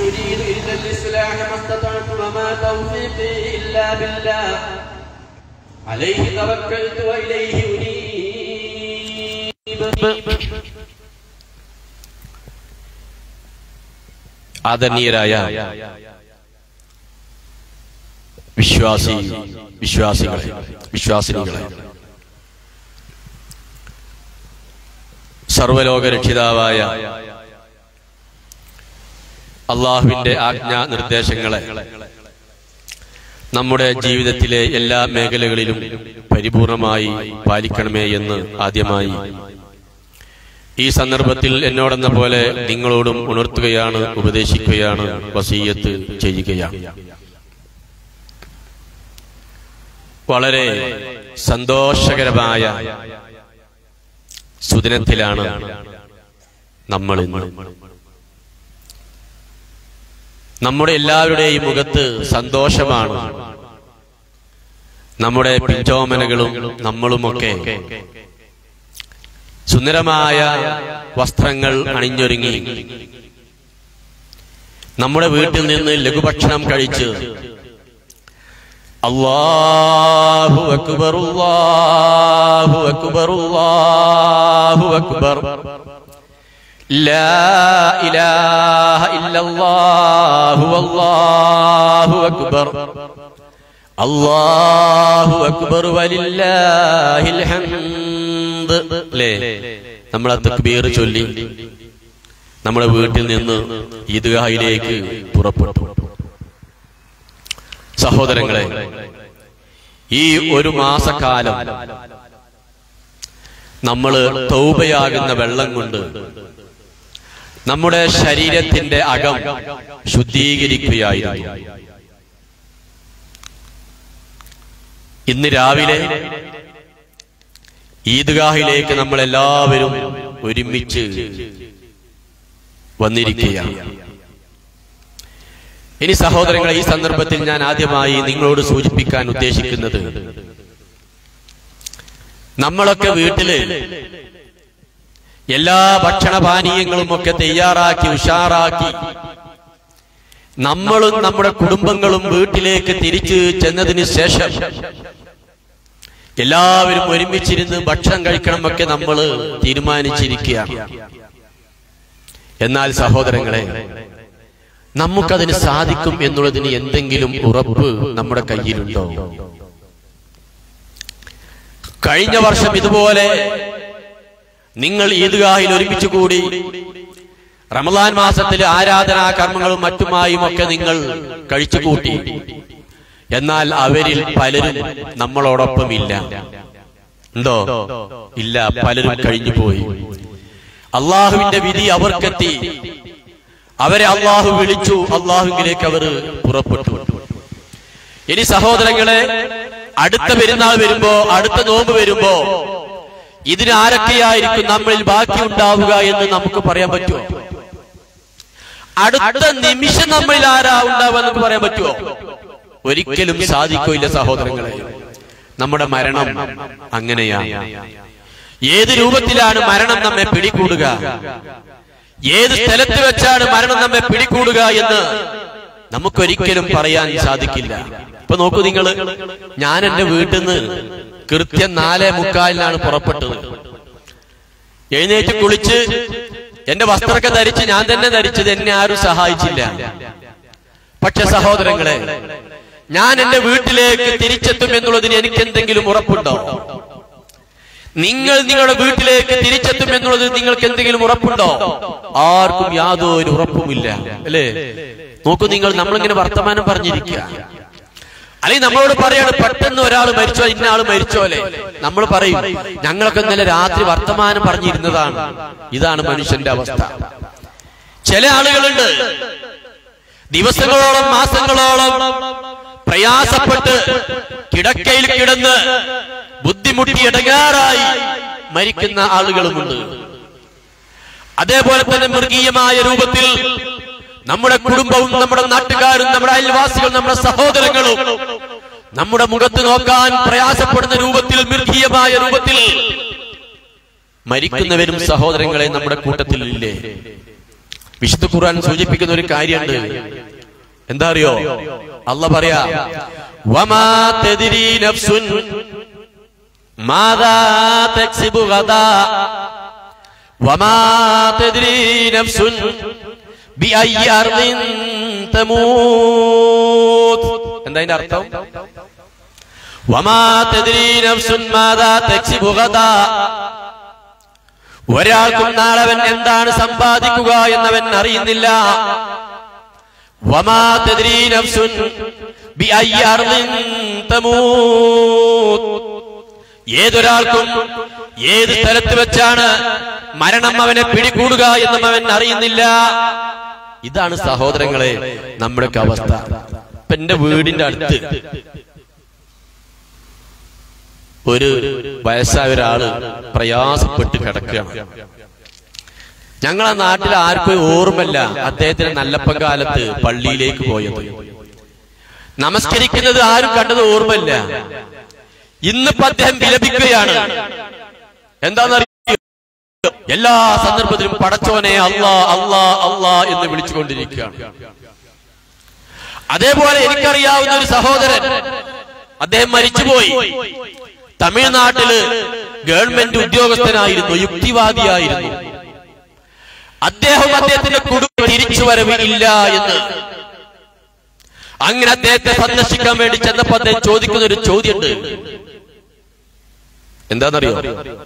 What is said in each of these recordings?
أريد إلا الإصلاح ما استطعت وما توفيقي إلا بالله عليه توكلت وإليه أنيب. ആദരണീയരായ വിശ്വാസിനികളെ, സർവലോക രക്ഷിതാവായ അള്ളാഹുവിന്റെ ആജ്ഞാ നിർദ്ദേശങ്ങളെ നമ്മുടെ ജീവിതത്തിലെ എല്ലാ മേഖലകളിലും പരിപൂർണമായി പാലിക്കണമേ എന്ന് ആദ്യമായി ഈ സന്ദർഭത്തിൽ എന്നോടെന്ന പോലെ നിങ്ങളോടും ഉണർത്തുകയാണ്, ഉപദേശിക്കുകയാണ്, വസീയത്ത് ചെയ്യുകയാണ്. വളരെ സന്തോഷകരമായ സുദിനത്തിലാണ് നമ്മൾ ഇന്ന്. നമ്മുടെ എല്ലാവരുടെയും മുഖത്ത് സന്തോഷമാണ്. നമ്മുടെ പിഞ്ചോമനകളും നമ്മളുമൊക്കെ സുന്ദരമായ വസ്ത്രങ്ങൾ അണിഞ്ഞൊരുങ്ങി നമ്മുടെ വീട്ടിൽ നിന്ന് ലഘുഭക്ഷണം കഴിച്ച് അല്ലാഹു അക്ബർ അല്ലാഹു അക്ബർ അല്ലാഹു അക്ബർ ലാ ഇലാഹ ഇല്ലല്ലാഹു അല്ലാഹു അക്ബർ അല്ലാഹു അക്ബർ വലില്ലാഹിൽ ഹംദ് ല്ലേ നമ്മൾ തക്ബീർ ചൊല്ലി നമ്മുടെ വീട്ടിൽ നിന്ന് ഈദ്ഗാഹിലേക്ക് പുറപ്പെട്ടു. സഹോദരങ്ങളെ, ഈ ഒരു മാസക്കാലം നമ്മൾ തൗബയാകുന്ന വെള്ളം കൊണ്ട് നമ്മുടെ ശരീരത്തിന്റെ അകം ശുദ്ധീകരിക്കുകയായിരുന്നു. ഇന്ന് രാവിലെ ഈദ്ഗാഹിലേക്ക് നമ്മൾ എല്ലാവരും ഒരുമിച്ച് വന്നിരിക്കുകയാണ്. ഇനി സഹോദരങ്ങളെ, ഈ സന്ദർഭത്തിൽ ഞാൻ ആദ്യമായി നിങ്ങളോട് സൂചിപ്പിക്കാൻ ഉദ്ദേശിക്കുന്നത്, നമ്മളൊക്കെ വീട്ടില് എല്ലാ ഭക്ഷണപാനീയങ്ങളും ഒക്കെ തയ്യാറാക്കി ഉഷാറാക്കി നമ്മളും നമ്മുടെ കുടുംബങ്ങളും വീട്ടിലേക്ക് തിരിച്ചു ചെന്നതിന് ശേഷം എല്ലാവരും ഒരുമിച്ചിരുന്ന് ഭക്ഷണം കഴിക്കണമൊക്കെ നമ്മൾ തീരുമാനിച്ചിരിക്കുകയാണ്. എന്നാൽ സഹോദരങ്ങളെ, നമുക്കതിന് സാധിക്കും എന്നുള്ളതിന് എന്തെങ്കിലും ഉറപ്പ് നമ്മുടെ കയ്യിലുണ്ടോ? കഴിഞ്ഞ വർഷം ഇതുപോലെ നിങ്ങൾ ഈദ്ഗാഹിൽ ഒരുമിച്ച് കൂടി റമളാൻ മാസത്തിലെ ആരാധനാ കർമ്മങ്ങളും മറ്റുമായും ഒക്കെ നിങ്ങൾ കഴിച്ചു കൂട്ടി. എന്നാൽ അവരിൽ പലരും നമ്മളോടൊപ്പം ഇല്ല. ഉണ്ടോ? ഇല്ല, പലരും കഴിഞ്ഞു പോയി. അള്ളാഹുവിന്റെ വിധി അവർക്കെത്തി. അവരെ അള്ളാഹു വിളിച്ചു, അള്ളാഹുവിലേക്ക് അവർ പുറപ്പെട്ടു. ഇനി സഹോദരങ്ങളെ, അടുത്ത പെരുന്നാൾ വരുമ്പോ, അടുത്ത നോമ്പ് വരുമ്പോ ഇതിന് ആരൊക്കെയായിരിക്കും നമ്മളിൽ ബാക്കി ഉണ്ടാവുക എന്ന് നമുക്ക് പറയാൻ പറ്റുമോ? അടുത്ത നിമിഷം നമ്മളിൽ ആരാ ഉണ്ടാവുക എന്ന് പറയാൻ പറ്റുമോ? ഒരിക്കലും സാധിക്കില്ല സഹോദരങ്ങളെ. നമ്മുടെ മരണം അങ്ങനെയാണ്. ഏത് രൂപത്തിലാണ് മരണം നമ്മെ പിടികൂടുക, ഏത് സ്ഥലത്ത് വെച്ചാണ് മരണം നമ്മെ പിടികൂടുക എന്ന് നമുക്കൊരിക്കലും പറയാൻ സാധിക്കില്ല. ഇപ്പൊ നോക്കൂ നിങ്ങൾ, ഞാൻ എന്റെ വീട്ടിൽ നിന്ന് കൃത്യം 4:45 പുറപ്പെട്ടത്. എഴുന്നേറ്റ് കുളിച്ച് എന്റെ വസ്ത്രമൊക്കെ ധരിച്ച് ഞാൻ തന്നെ ധരിച്ചത്, എന്നെ ആരും സഹായിച്ചില്ല. പക്ഷെ സഹോദരങ്ങളെ, ഞാൻ എന്റെ വീട്ടിലേക്ക് തിരിച്ചെത്തും എന്നുള്ളതിന് എനിക്ക് എന്തെങ്കിലും ഉറപ്പുണ്ടോ? നിങ്ങൾ നിങ്ങളുടെ വീട്ടിലേക്ക് തിരിച്ചെത്തും എന്നുള്ളത് നിങ്ങൾക്ക് എന്തെങ്കിലും ഉറപ്പുണ്ടോ? ആർക്കും യാതൊരു ഉറപ്പുമില്ല, അല്ലേ? നോക്കൂ നിങ്ങൾ, നമ്മളിങ്ങനെ വർത്തമാനം പറഞ്ഞിരിക്കുക, അല്ലെങ്കിൽ നമ്മളോട് പറയാണ് പെട്ടെന്ന് ഒരാൾ മരിച്ചോ, ഇന്ന ആള് മരിച്ചോ, അല്ലെ? നമ്മൾ പറയും ഞങ്ങളൊക്കെ ഇന്നലെ രാത്രി വർത്തമാനം പറഞ്ഞിരുന്നതാണ്. ഇതാണ് മനുഷ്യന്റെ അവസ്ഥ. ചില ആളുകളുണ്ട് ദിവസങ്ങളോളം മാസങ്ങളോളം പ്രയാസപ്പെട്ട് കിടക്കയിൽ കിടന്ന് ബുദ്ധിമുട്ടി ഇടങ്ങാറായി മരിക്കുന്ന ആളുകളുമുണ്ട്. അതേപോലെ തന്നെ മൃഗീയമായ രൂപത്തിൽ നമ്മുടെ കുടുംബവും നമ്മുടെ നാട്ടുകാരും നമ്മുടെ അയൽവാസികളും നമ്മുടെ സഹോദരങ്ങളും നമ്മുടെ മുഖത്ത് നോക്കാൻ പ്രയാസപ്പെടുന്ന രൂപത്തിൽ, മൃഗീയമായ രൂപത്തിൽ മരിക്കുന്നവരും സഹോദരങ്ങളെ നമ്മുടെ കൂട്ടത്തിൽ ഇല്ലേ? വിശുദ്ധ ഖുർആൻ സൂചിപ്പിക്കുന്ന ഒരു കാര്യമുണ്ട്. എന്താ അറിയോ? അല്ലാഹ് പറയാ, വമാ തദ്രി നഫ്സുൻ മാദാ തക്സിബു ഗദാ വമാ തദ്രി നഫ്സുൻ ബിഅയ്യി അർദിൻ തമൂത്. എന്താ അതിന്റെ അർത്ഥം? വമാ തദ്രി നഫ്സുൻ മാദാ തക്സിബു ഗദാ. ഒരാൾക്കും നാളെ അവൻ എന്താണ് സമ്പാദിക്കുക എന്നവൻ അറിയുന്നില്ല. വമാ തദ്രി നഫ്സുൻ ബിഅയ്യി അർദിൻ തമൂത്. ഏതൊരാൾക്കും ഏത് സ്ഥലത്ത് വെച്ചാണ് മരണം അവനെ പിടികൂടുക എന്നും അവൻ അറിയുന്നില്ല. ഇതാണ് സഹോദരങ്ങളെ നമ്മുടെ അവസ്ഥ. ഇപ്പൊ എന്റെ വീടിന്റെ അടുത്ത് ഒരു വയസ്സായ ഒരാള് പ്രയാസപ്പെട്ട് കിടക്കുകയാണ്. ഞങ്ങളെ നാട്ടിൽ ആർക്കും ഓർമ്മല്ല അദ്ദേഹത്തിന് നല്ലപ്പം കാലത്ത് പള്ളിയിലേക്ക് പോയത്. നമസ്കരിക്കുന്നത് ആരും കണ്ടത് ഓർമ്മല്ല. ഇന്നിപ്പോ അദ്ദേഹം വിലപിക്കുകയാണ്. എന്താണെന്നറിയോ? എല്ലാ സന്ദർഭത്തിലും പടച്ചോനെ അല്ലാ അല്ലാ അല്ലാ എന്ന് വിളിച്ചുകൊണ്ടിരിക്കുകയാണ്. അതേപോലെ എനിക്കറിയാവുന്ന ഒരു സഹോദരൻ, അദ്ദേഹം മരിച്ചുപോയി. തമിഴ്നാട്ടില് ഗവൺമെന്റ് ഉദ്യോഗസ്ഥനായിരുന്നു, യുക്തിവാദിയായിരുന്നു. അദ്ദേഹത്തിന്റെ കുടുംബം തിരിച്ചുവരവ് ഇല്ല എന്ന്. അങ്ങനെ അദ്ദേഹത്തെ സന്ദർശിക്കാൻ വേണ്ടി ചെന്നപ്പോ അദ്ദേഹം ചോദിക്കുന്ന ഒരു ചോദ്യമുണ്ട്. എന്താണെന്നറിയോ?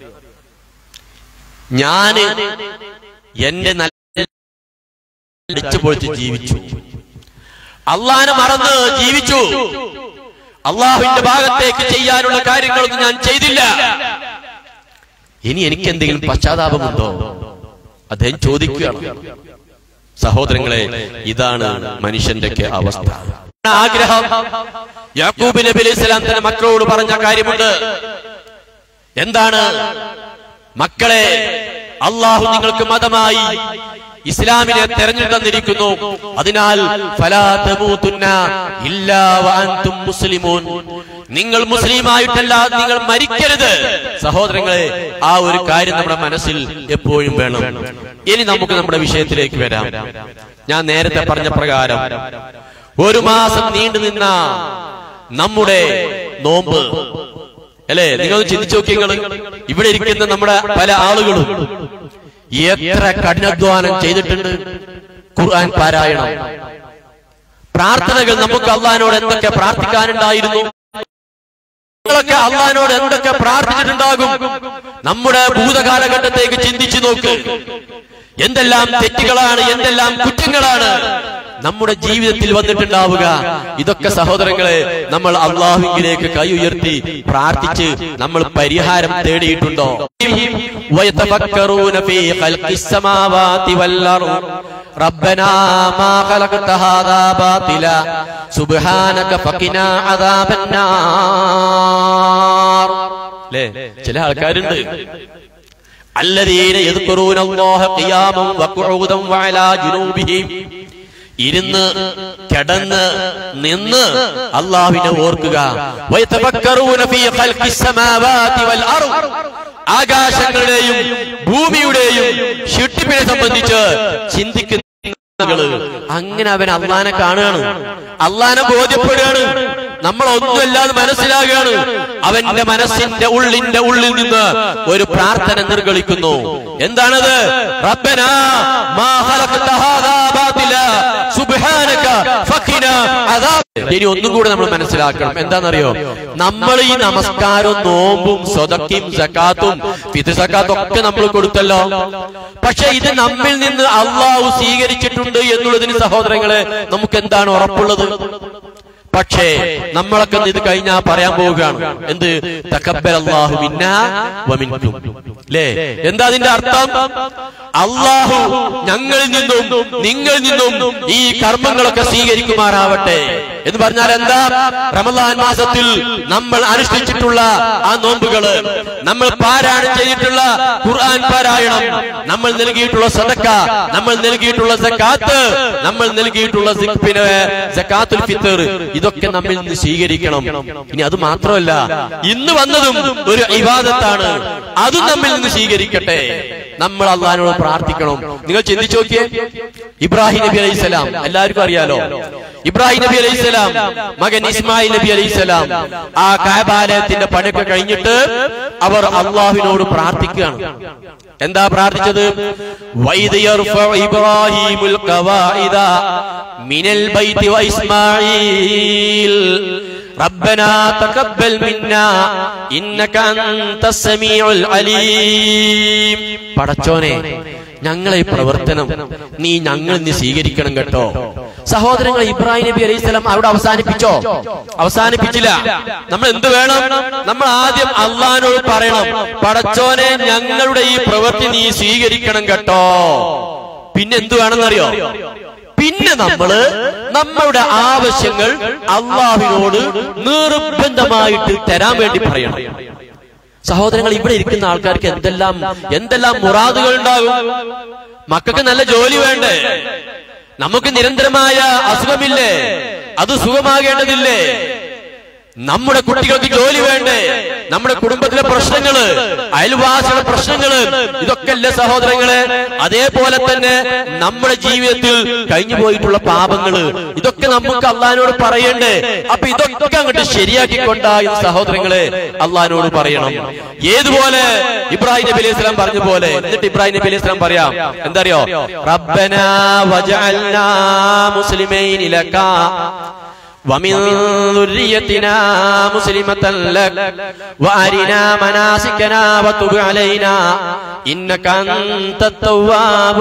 ഞാന് എന്റെ അടിച്ചുപൊളിച്ച് ജീവിച്ചു, അള്ളാനെ മറന്ന് ജീവിച്ചു, അള്ളാഹുവിന്റെ ഭാഗത്തേക്ക് ചെയ്യാനുള്ള കാര്യങ്ങളൊന്നും ഞാൻ ചെയ്തില്ല. ഇനി എനിക്ക് എന്തെങ്കിലും പശ്ചാത്താപമുണ്ടോ? അദ്ദേഹം ചോദിക്കുകയാണ്. സഹോദരങ്ങളെ, ഇതാണ് മനുഷ്യന്റെ അവസ്ഥ. ആഗ്രഹം. യാക്കൂബ് നബി അലൈഹി സ്വലാം തന്റെ മക്കളോട് പറഞ്ഞ കാര്യമുണ്ട്. എന്താണ്? മക്കളെ, അള്ളാഹു നിങ്ങൾക്ക് മതമായി ഇസ്ലാമിനെ തെരഞ്ഞെടുത്തിരിക്കുന്നു. അതിനാൽ ഫലാ തമൂതുന്ന ഇല്ലാ വഅൻതും മുസ്ലിമൂൻ. നിങ്ങൾ മുസ്ലിമായിട്ടല്ലാതെ നിങ്ങൾ മരിക്കരുത്. സഹോദരങ്ങളെ, ആ ഒരു കാര്യം നമ്മുടെ മനസ്സിൽ എപ്പോഴും വേണം. ഇനി നമുക്ക് നമ്മുടെ വിഷയത്തിലേക്ക് വരാം. ഞാൻ നേരത്തെ പറഞ്ഞ പ്രകാരം 1 മാസം നീണ്ടു നിന്ന നമ്മുടെ നോമ്പ് അല്ലേ? നിങ്ങൾ ചിന്തിച്ചു നോക്കിയത് ഇവിടെ ഇരിക്കുന്ന നമ്മുടെ പല ആളുകളും എത്ര കഠിനാധ്വാനം ചെയ്തിട്ടുണ്ട്. ഖുർആൻ പാരായണം, പ്രാർത്ഥനകൾ. നമുക്ക് അള്ളാഹിനോട് എന്തൊക്കെ പ്രാർത്ഥിക്കാനുണ്ടായിരുന്നു? നിങ്ങളൊക്കെ അള്ളാഹിനോട് എന്തൊക്കെ പ്രാർത്ഥിച്ചിട്ടുണ്ടാകും? നമ്മുടെ ഭൂതകാലഘട്ടത്തേക്ക് ചിന്തിച്ചു നോക്ക്. എന്തെല്ലാം തെറ്റുകളാണ്, എന്തെല്ലാം കുറ്റങ്ങളാണ് നമ്മുടെ ജീവിതത്തിൽ വന്നിട്ടുണ്ടാവുക. ഇതൊക്കെ സഹോദരങ്ങളെ നമ്മൾ അള്ളാഹുവിലേക്ക് കൈ ഉയർത്തി പ്രാർത്ഥിച്ച് നമ്മൾ പരിഹാരം തേടിയിട്ടുണ്ടോ? റബ്ബനാ മാ ഖലഖത ഹാദാ ബാതില സുബ്ഹാനക ഫഖിനാ അദാബന്നാർ. ല്ലേ? ചില ആൾക്കാരുണ്ട്, അല്ലദീന യദ്കുറൂന അല്ലാഹ ഖിയാമൻ വഖുഊദൻ വഅലാ ജുനൂബിഹിം. ഇരുന്ന്, കിടന്ന്, നിന്ന് അല്ലാഹുവിനെ ഓർക്കുക. വയതഫക്കറൂന ഫീ ഖൽഖിസ് സമാവാതി വൽ അർദ്. ആകാശങ്ങളുടെയും ഭൂമിയുടെയും സൃഷ്ടിപ്പിനെ സംബന്ധിച്ച് ചിന്തിക്കുന്ന അങ്ങനെ അവൻ അള്ളാനെ കാണുകയാണ്, അള്ളാനെ ബോധ്യപ്പെടുകയാണ്. നമ്മളൊന്നുമല്ലാതെ മനസ്സിലാകുകയാണ്. അവന്റെ മനസ്സിന്റെ ഉള്ളിൽ നിന്ന് ഒരു പ്രാർത്ഥന നിർഗളിക്കുന്നു. എന്താണത്? റബ്ബനാ മാ ഖലഖത ഹാദാ ബാതില സുബ്ഹാനക ഫഖിനാ അദാബ്. ഇനി ഒന്നും കൂടെ നമ്മൾ മനസ്സിലാക്കണം. എന്താണെന്നറിയോ? നമ്മൾ ഈ നമസ്കാരവും നോമ്പും സ്വതക്കയും സക്കാത്തും ഫിത്ർ സക്കാത്തും ഒക്കെ നമ്മൾ കൊടുത്തല്ലോ. പക്ഷെ ഇത് നമ്മിൽ നിന്ന് അള്ളാഹു സ്വീകരിച്ചിട്ടുണ്ട് എന്നുള്ളതിന് സഹോദരങ്ങളെ നമുക്ക് എന്താണ് ഉറപ്പുള്ളത്? പക്ഷേ നമ്മളൊക്കെ ഇത് കഴിഞ്ഞാൽ പറയാൻ പോവുകയാണ്. എന്ത്? തഖബ്ബലല്ലാഹു മിന്നാ വമിൻകും. ല്ലേ? എന്താ അതിന്റെ അർത്ഥം? അള്ളാഹു ഞങ്ങളിൽ നിന്നും നിങ്ങളിൽ നിന്നും ഈ കർമ്മങ്ങളൊക്കെ സ്വീകരിക്കുമാറാവട്ടെ എന്ന് പറഞ്ഞാൽ എന്താ? റമളാൻ മാസത്തിൽ നമ്മൾ അനുഷ്ഠിച്ചിട്ടുള്ള ആ നോമ്പുകള്, നമ്മൾ പാരായണം ചെയ്തിട്ടുള്ള ഖുർആൻ പാരായണം, നമ്മൾ നൽകിയിട്ടുള്ള സദക്ക, നമ്മൾ നൽകിയിട്ടുള്ള സക്കാത്ത്, നമ്മൾ നൽകിയിട്ടുള്ള സക്കാത്തുൽ ഫിത്ർ, ഇതൊക്കെ നമ്മിൽ നിന്ന് സ്വീകരിക്കണം. ഇനി അത് മാത്രമല്ല, ഇന്ന് വന്നതും ഒരു ഇബാദത്താണ്, അതും നമ്മിൽ നിന്ന് സ്വീകരിക്കട്ടെ. നമ്മൾ അള്ളാഹിനോട് പ്രാർത്ഥിക്കണം. നിങ്ങൾ ചിന്തിച്ചു നോക്കിയേ, ഇബ്രാഹിം നബി അലൈഹിസ്സലാം എല്ലാവർക്കും അറിയാലോ. ഇബ്രാഹിം നബി അലൈഹിസ്സലാം മകൻ ഇസ്മായിൽ നബി അലൈഹിസ്സലാം ആ കഅബാലയത്തിന്റെ പണിയൊക്കെ കഴിഞ്ഞിട്ട് അവർ അല്ലാഹുവിനോട് പ്രാർത്ഥിക്കുകയാണ്. എന്താ പ്രാർത്ഥിച്ചത്? വൈദ് യർഫഉ ഇബ്രാഹിമുൽ ഖവാഇദ മിനൽ ബൈതി വ ഇസ്മാഈൽ റബ്ബനാ തഖബ്ബൽ മിന്നാ ഇന്നക അൻതസ് സമീഉൽ അലീം. പടച്ചോനെ, ഞങ്ങളെ പ്രവർത്തനം നീ ഞങ്ങളിൽ നിന്ന് സ്വീകരിക്കണം കേട്ടോ. സഹോദരങ്ങൾ, ഇബ്രാഹിം നബി അലൈഹിസ്സലാം അവിടെ അവസാനിപ്പിച്ചോ? അവസാനിപ്പിച്ചില്ല. നമ്മൾ എന്ത് വേണം? നമ്മൾ ആദ്യം അള്ളാഹിനോട് പറയണം, പടച്ചോനെ ഞങ്ങളുടെ ഈ പ്രവൃത്തി നീ സ്വീകരിക്കണം കേട്ടോ. പിന്നെ എന്ത് വേണമെന്നറിയോ? പിന്നെ നമ്മളുടെ ആവശ്യങ്ങൾ അള്ളാഹുവിനോട് നിർബന്ധമായിട്ട് തരാൻ വേണ്ടി പറയണം. സഹോദരങ്ങൾ, ഇവിടെ ഇരിക്കുന്ന ആൾക്കാർക്ക് എന്തെല്ലാം മുറാദുകൾ ഉണ്ടാകും. മക്കൾക്ക് നല്ല ജോലി വേണ്ടേ? നമുക്ക് നിരന്തരമായ അസുഖമില്ലേ? അത് സുഖമാകേണ്ടതില്ലേ? നമ്മുടെ കുട്ടികൾക്ക് ജോലി വേണ്ടേ? നമ്മുടെ കുടുംബത്തിലെ പ്രശ്നങ്ങള്, അയൽവാസികളുടെ പ്രശ്നങ്ങള്, ഇതൊക്കെ അല്ലേ സഹോദരങ്ങളെ? അതേപോലെ തന്നെ നമ്മുടെ ജീവിതത്തിൽ കഴിഞ്ഞു പോയിട്ടുള്ള പാപങ്ങള്, ഇതൊക്കെ നമുക്ക് അള്ളാഹിനോട് പറയണ്ടേ? അപ്പൊ ഇതൊക്കെ അങ്ങോട്ട് ശരിയാക്കിക്കൊണ്ടായി സഹോദരങ്ങളെ അള്ളാഹിനോട് പറയണം. ഏതുപോലെ ഇബ്രാഹിം നബി അലൈഹി സ്വലാം പറഞ്ഞ പോലെ. എന്നിട്ട് ഇബ്രാഹിം നബി അലൈഹി സ്വലാം പറയാം, എന്തറിയോ? റബ്ബനാ വജഅൽനാ മുസ്ലിമൈനി ലക ومن ذريتنا مسلمة لك وأرنا مناسكنا وتب علينا إنك أنت التواب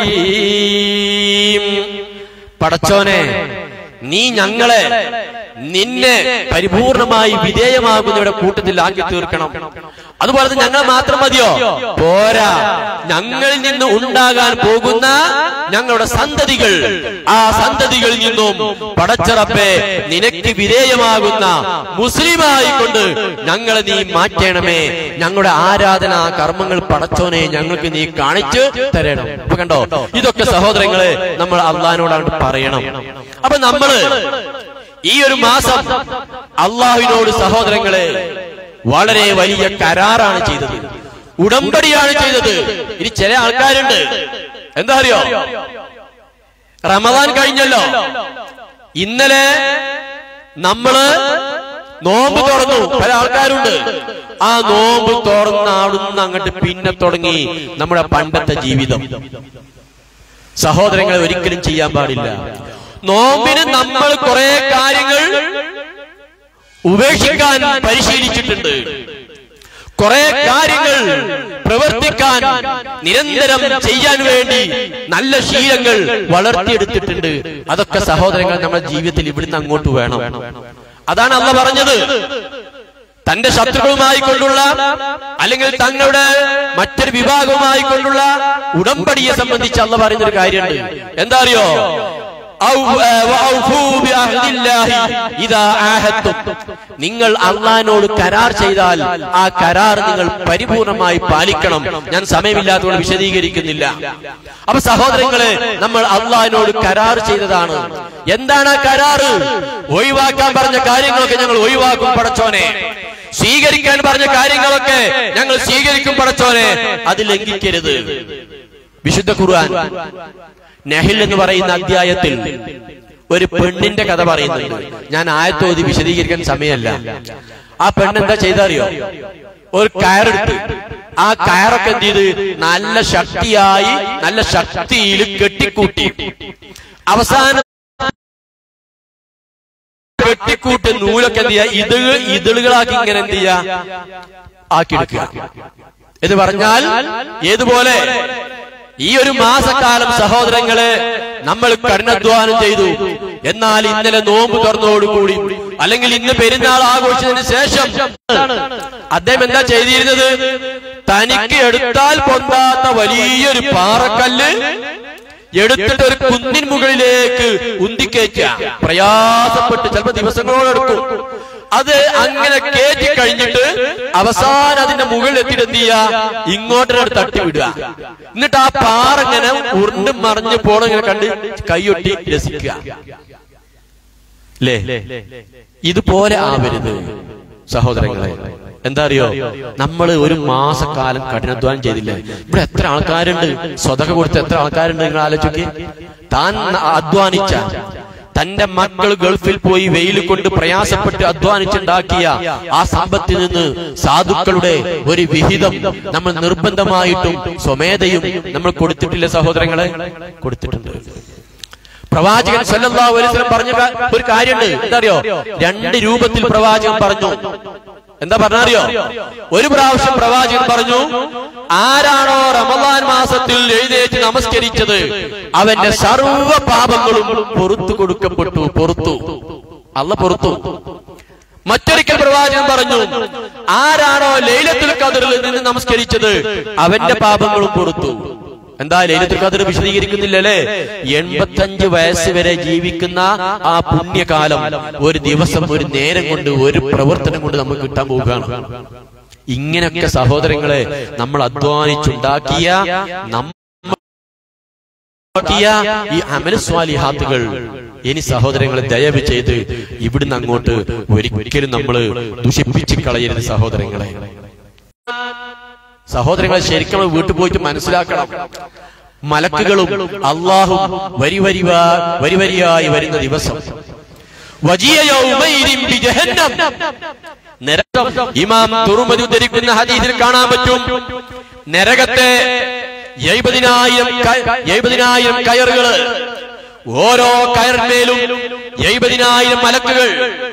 الرحيم. പടച്ചോനെ, നീ ഞങ്ങളെ നിന്നെ പരിപൂർണമായി വിധേയമാകുന്നവരുടെ കൂട്ടത്തിൽ ആക്കി തീർക്കണം. അതുപോലെ തന്നെ ഞങ്ങൾ മാത്രം മതിയോ? പോരാ, ഞങ്ങളിൽ നിന്ന് ഉണ്ടാകാൻ പോകുന്ന ഞങ്ങളുടെ സന്തതികൾ, ആ സന്തതികളിൽ നിന്നും പടച്ചറപ്പെ നിനക്ക് വിധേയമാകുന്ന മുസ്ലിമായിക്കൊണ്ട് ഞങ്ങളെ നീ മാറ്റണമേ. ഞങ്ങളുടെ ആരാധനാ കർമ്മങ്ങൾ പടച്ചോനെ ഞങ്ങൾക്ക് നീ കാണിച്ചു തരണം. അപ്പൊ കണ്ടോ, ഇതൊക്കെ സഹോദരങ്ങളെ നമ്മൾ അള്ളാഹിനോടാണ് പറയണം. അപ്പൊ നമ്മള് ഈ ഒരു മാസം അള്ളാഹുവിനോട് സഹോദരങ്ങളെ വളരെ വലിയ കരാറാണ് ചെയ്തത്, ഉടമ്പടിയാണ് ചെയ്തത്. ഇനി ചില ആൾക്കാരുണ്ട്, എന്താ അറിയോ? റമദാൻ കഴിഞ്ഞല്ലോ, ഇന്നലെ നമ്മള് നോമ്പ് തുറന്നു. പല ആൾക്കാരുണ്ട്, ആ നോമ്പ് തുറന്നാടുന്ന അങ്ങോട്ട് പിന്നെ തുടങ്ങി നമ്മുടെ പണ്ടത്തെ ജീവിതം. സഹോദരങ്ങളെ, ഒരിക്കലും ചെയ്യാൻ പാടില്ല. നോമ്പിന് നമ്മൾ കുറെ കാര്യങ്ങൾ ഉപേക്ഷിക്കാൻ പരിശീലിച്ചിട്ടുണ്ട്, കുറെ കാര്യങ്ങൾ പ്രവർത്തിക്കാൻ നിരന്തരം ചെയ്യാൻ വേണ്ടി നല്ല ശീലങ്ങൾ വളർത്തിയെടുത്തിട്ടുണ്ട്. അതൊക്കെ സഹോദരങ്ങൾ നമ്മുടെ ജീവിതത്തിൽ ഇവിടുന്ന് അങ്ങോട്ട് വേണം. അതാണ് അള്ളാഹ് പറഞ്ഞത്. തന്റെ ശത്രുക്കളുമായി കൊണ്ടുള്ള അല്ലെങ്കിൽ തങ്ങളുടെ മറ്റൊരു വിഭാഗവുമായി കൊണ്ടുള്ള ഉടമ്പടിയെ സംബന്ധിച്ച് അള്ളാഹ് പറയുന്നൊരു കാര്യമുണ്ട്. എന്താ അറിയോ? നിങ്ങൾ അള്ളാഹിനോട് കരാർ ചെയ്താൽ ആ കരാർ നിങ്ങൾ പരിപൂർണമായി പാലിക്കണം. ഞാൻ സമയമില്ലാത്തതുകൊണ്ട് വിശദീകരിക്കുന്നില്ല. അപ്പൊ സഹോദരങ്ങളെ, നമ്മൾ അള്ളാഹിനോട് കരാർ ചെയ്തതാണ്. എന്താണ് ആ കരാറ്? ഒഴിവാക്കാൻ പറഞ്ഞ കാര്യങ്ങളൊക്കെ ഞങ്ങൾ ഒഴിവാക്കും പടച്ചോനെ. സ്വീകരിക്കാൻ പറഞ്ഞ കാര്യങ്ങളൊക്കെ ഞങ്ങൾ സ്വീകരിക്കും പടച്ചോനെ. അത് ലംഘിക്കരുത്. വിശുദ്ധ ഖുർആൻ നഹ്ൽ എന്ന് പറയുന്ന അധ്യായത്തിൽ ഒരു പെണ്ണിന്റെ കഥ പറയുന്നുണ്ട്. ഞാൻ ആയത്തോതി വിശദീകരിക്കാൻ സമയമല്ല. ആ പെണ്ണെന്താ ചെയ്തറിയോ? ഒരു കയറെടുത്ത് ആ കയറൊക്കെ എന്ത് ചെയ്ത് നല്ല ശക്തിയായി നല്ല ശക്തിയിൽ കെട്ടിക്കൂട്ടി, അവസാനം കെട്ടിക്കൂട്ടി നൂലൊക്കെ എന്ത് ചെയ്യാ, ഇതളുകളാക്കി ഇങ്ങനെ എന്ത് ചെയ്യാ, ആക്കിയെടുക്കുക എന്ന് പറഞ്ഞാൽ ഏതുപോലെ ഈ ഒരു മാസക്കാലം സഹോദരങ്ങളെ നമ്മൾ കഠിനാധ്വാനം ചെയ്തു. എന്നാൽ ഇന്നലെ നോമ്പ് തുറന്നതോടുകൂടി അല്ലെങ്കിൽ ഇന്ന് പെരുന്നാൾ ആഘോഷിച്ചതിന് ശേഷം അദ്ദേഹം എന്താ ചെയ്തിരുന്നത്? തനിക്ക് എടുത്താൽ പൊന്താത്ത വലിയൊരു പാറക്കല്ല് എടുത്തിട്ട് ഒരു കുന്നിൻ മുകളിലേക്ക് ഉന്തിക്കയറ്റുക. പ്രയാസപ്പെട്ട് ചിലപ്പോൾ ദിവസങ്ങളോടെടുക്കും. അത് അങ്ങനെ കയറ്റി കഴിഞ്ഞിട്ട് അവസാനം അതിന്റെ മുകളിൽ എത്തിയിട്ട് എന്ത് ചെയ്യുക, ഇങ്ങോട്ടൊരു തട്ടിവിടുക. എന്നിട്ട് ആ പാറ ഇങ്ങനെ ഉരുണ്ടും മറിഞ്ഞു പോണം ഇങ്ങനെ കണ്ട് കൈയൊട്ടി രസിക്കുക. അല്ലേ? ഇതുപോലെ ആവരുത് സഹോദരങ്ങളെ. എന്താ അറിയോ, നമ്മൾ ഒരു മാസക്കാലം കഠിനാധ്വാനം ചെയ്തില്ലേ? ഇവിടെ എത്ര ആൾക്കാരുണ്ട്, സ്വതക കൊടുത്ത് എത്ര ആൾക്കാരുണ്ട് നിങ്ങൾ ആലോചിക്ക്. താൻ അധ്വാനിച്ച, തന്റെ മക്കൾ ഗൾഫിൽ പോയി വെയിൽ കൊണ്ട് പ്രയാസപ്പെട്ട് അധ്വാനിച്ചുണ്ടാക്കിയ ആ സമ്പത്തിൽ നിന്ന് സാധുക്കളുടെ ഒരു വിഹിതം നമ്മൾ നിർബന്ധമായിട്ടും സ്വമേധയും നമ്മൾ കൊടുത്തിട്ടില്ല സഹോദരങ്ങളെ? കൊടുത്തിട്ടുണ്ട്. പ്രവാചകൻ സല്ലല്ലാഹു അലൈഹി വസല്ലം പറഞ്ഞ ഒരു കാര്യമുണ്ട്, എന്താ അറിയോ? 2 രൂപത്തിൽ പ്രവാചകൻ പറഞ്ഞു. എന്താ പറഞ്ഞറിയോ? ഒരു പ്രാവശ്യം പ്രവാചകൻ പറഞ്ഞു, ആരാണോ റമദാൻ മാസത്തിൽ എഴുന്നേറ്റ് നമസ്കരിച്ചത് അവന്റെ സർവ്വ പാപങ്ങളും പുറത്തു കൊടുക്കപ്പെട്ടു. പുറത്തു, അല്ലാഹു പുറത്തു. മറ്റൊരിക്കൽ പ്രവാചകൻ പറഞ്ഞു, ആരാണോ ലൈലത്തുൽ ഖദ്റിൽ നിന്ന് നമസ്കരിച്ചത് അവന്റെ പാപങ്ങളും പുറത്തു. എന്താ ലൈലത്തുൽ ഖദ്ർ വിശദീകരിക്കുന്നില്ലല്ലേ? 85 വയസ്സ് വരെ ജീവിക്കുന്ന ആ പുണ്യകാലം ഒരു ദിവസം, ഒരു നേരം കൊണ്ട്, ഒരു പ്രവർത്തനം കൊണ്ട് നമുക്ക് കിട്ടാൻ പോവുകയാണ്. ഇങ്ങനെയൊക്കെ സഹോദരങ്ങളെ നമ്മൾ അധ്വാനിച്ചുണ്ടാക്കിയ ഈ അമൽ സ്വാലിഹാത്തുകൾ ഇനി സഹോദരങ്ങളെ ദയവ് ചെയ്ത് ഇവിടുന്ന് അങ്ങോട്ട് ഒരിക്കലും നമ്മൾ ദുഷിപ്പിച്ച് കളയരുത് സഹോദരങ്ങളെ. സഹോദരങ്ങളെ ശരിക്കും നമ്മൾ വീട്ടിൽ പോയിട്ട് മനസ്സിലാക്കണം. മലക്കുകളും അള്ളാഹും വരിവരിയായി വരുന്ന ദിവസം നരകം. ഇമാം തുർമുദി ഉദ്ധരിക്കുന്ന ഹദീസിൽ കാണാൻ പറ്റും, നരകത്തെ 70,000 കയറുകള്, ഓരോ കയറിന്മേലും 70,000 മലക്കുകൾ.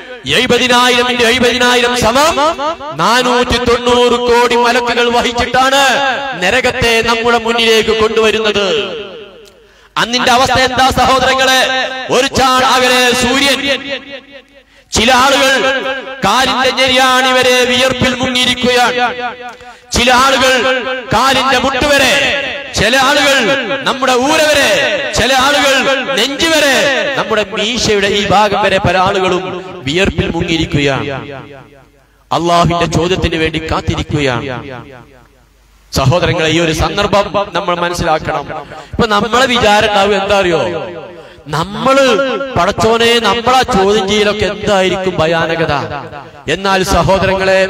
70,000 സമം 490 കോടി മലക്കുകൾ വഹിച്ചിട്ടാണ് നരകത്തെ നമ്മുടെ മുന്നിലേക്ക് കൊണ്ടുവരുന്നത്. അന്നിന്റെ അവസ്ഥ എന്താ സഹോദരങ്ങളെ? ഒരു ചാൺ അകലെ സൂര്യൻ. ചില ആളുകൾ കാലിന്റെ ഞെരിയാണി വരെ വിയർപ്പിൽ മുങ്ങിയിരിക്കുകയാണ്. ചില ആളുകൾ കാലിന്റെ മുട്ടുവരെ, ചില ആളുകൾ നമ്മുടെ ഊര വരെ, ചില ആളുകൾ നെഞ്ചു വരെ, നമ്മുടെ മീശയുടെ ഈ ഭാഗം വരെ പല ആളുകളും വിയർപ്പിൽ മുങ്ങിയിരിക്കുകയാണ്. അള്ളാഹുവിന്റെ ചോദ്യത്തിന് വേണ്ടി കാത്തിരിക്കുകയാണ്. സഹോദരങ്ങളെ, ഈ ഒരു സന്ദർഭം നമ്മൾ മനസ്സിലാക്കണം. ഇപ്പൊ നമ്മളെ വിചാരം ഉണ്ടാവും, എന്താ അറിയോ? നമ്മള് പടച്ചോനെ നമ്മളാ ചോദ്യം ചെയ്യലൊക്കെ എന്തായിരിക്കും ഭയാനകത. എന്നാൽ സഹോദരങ്ങളെ,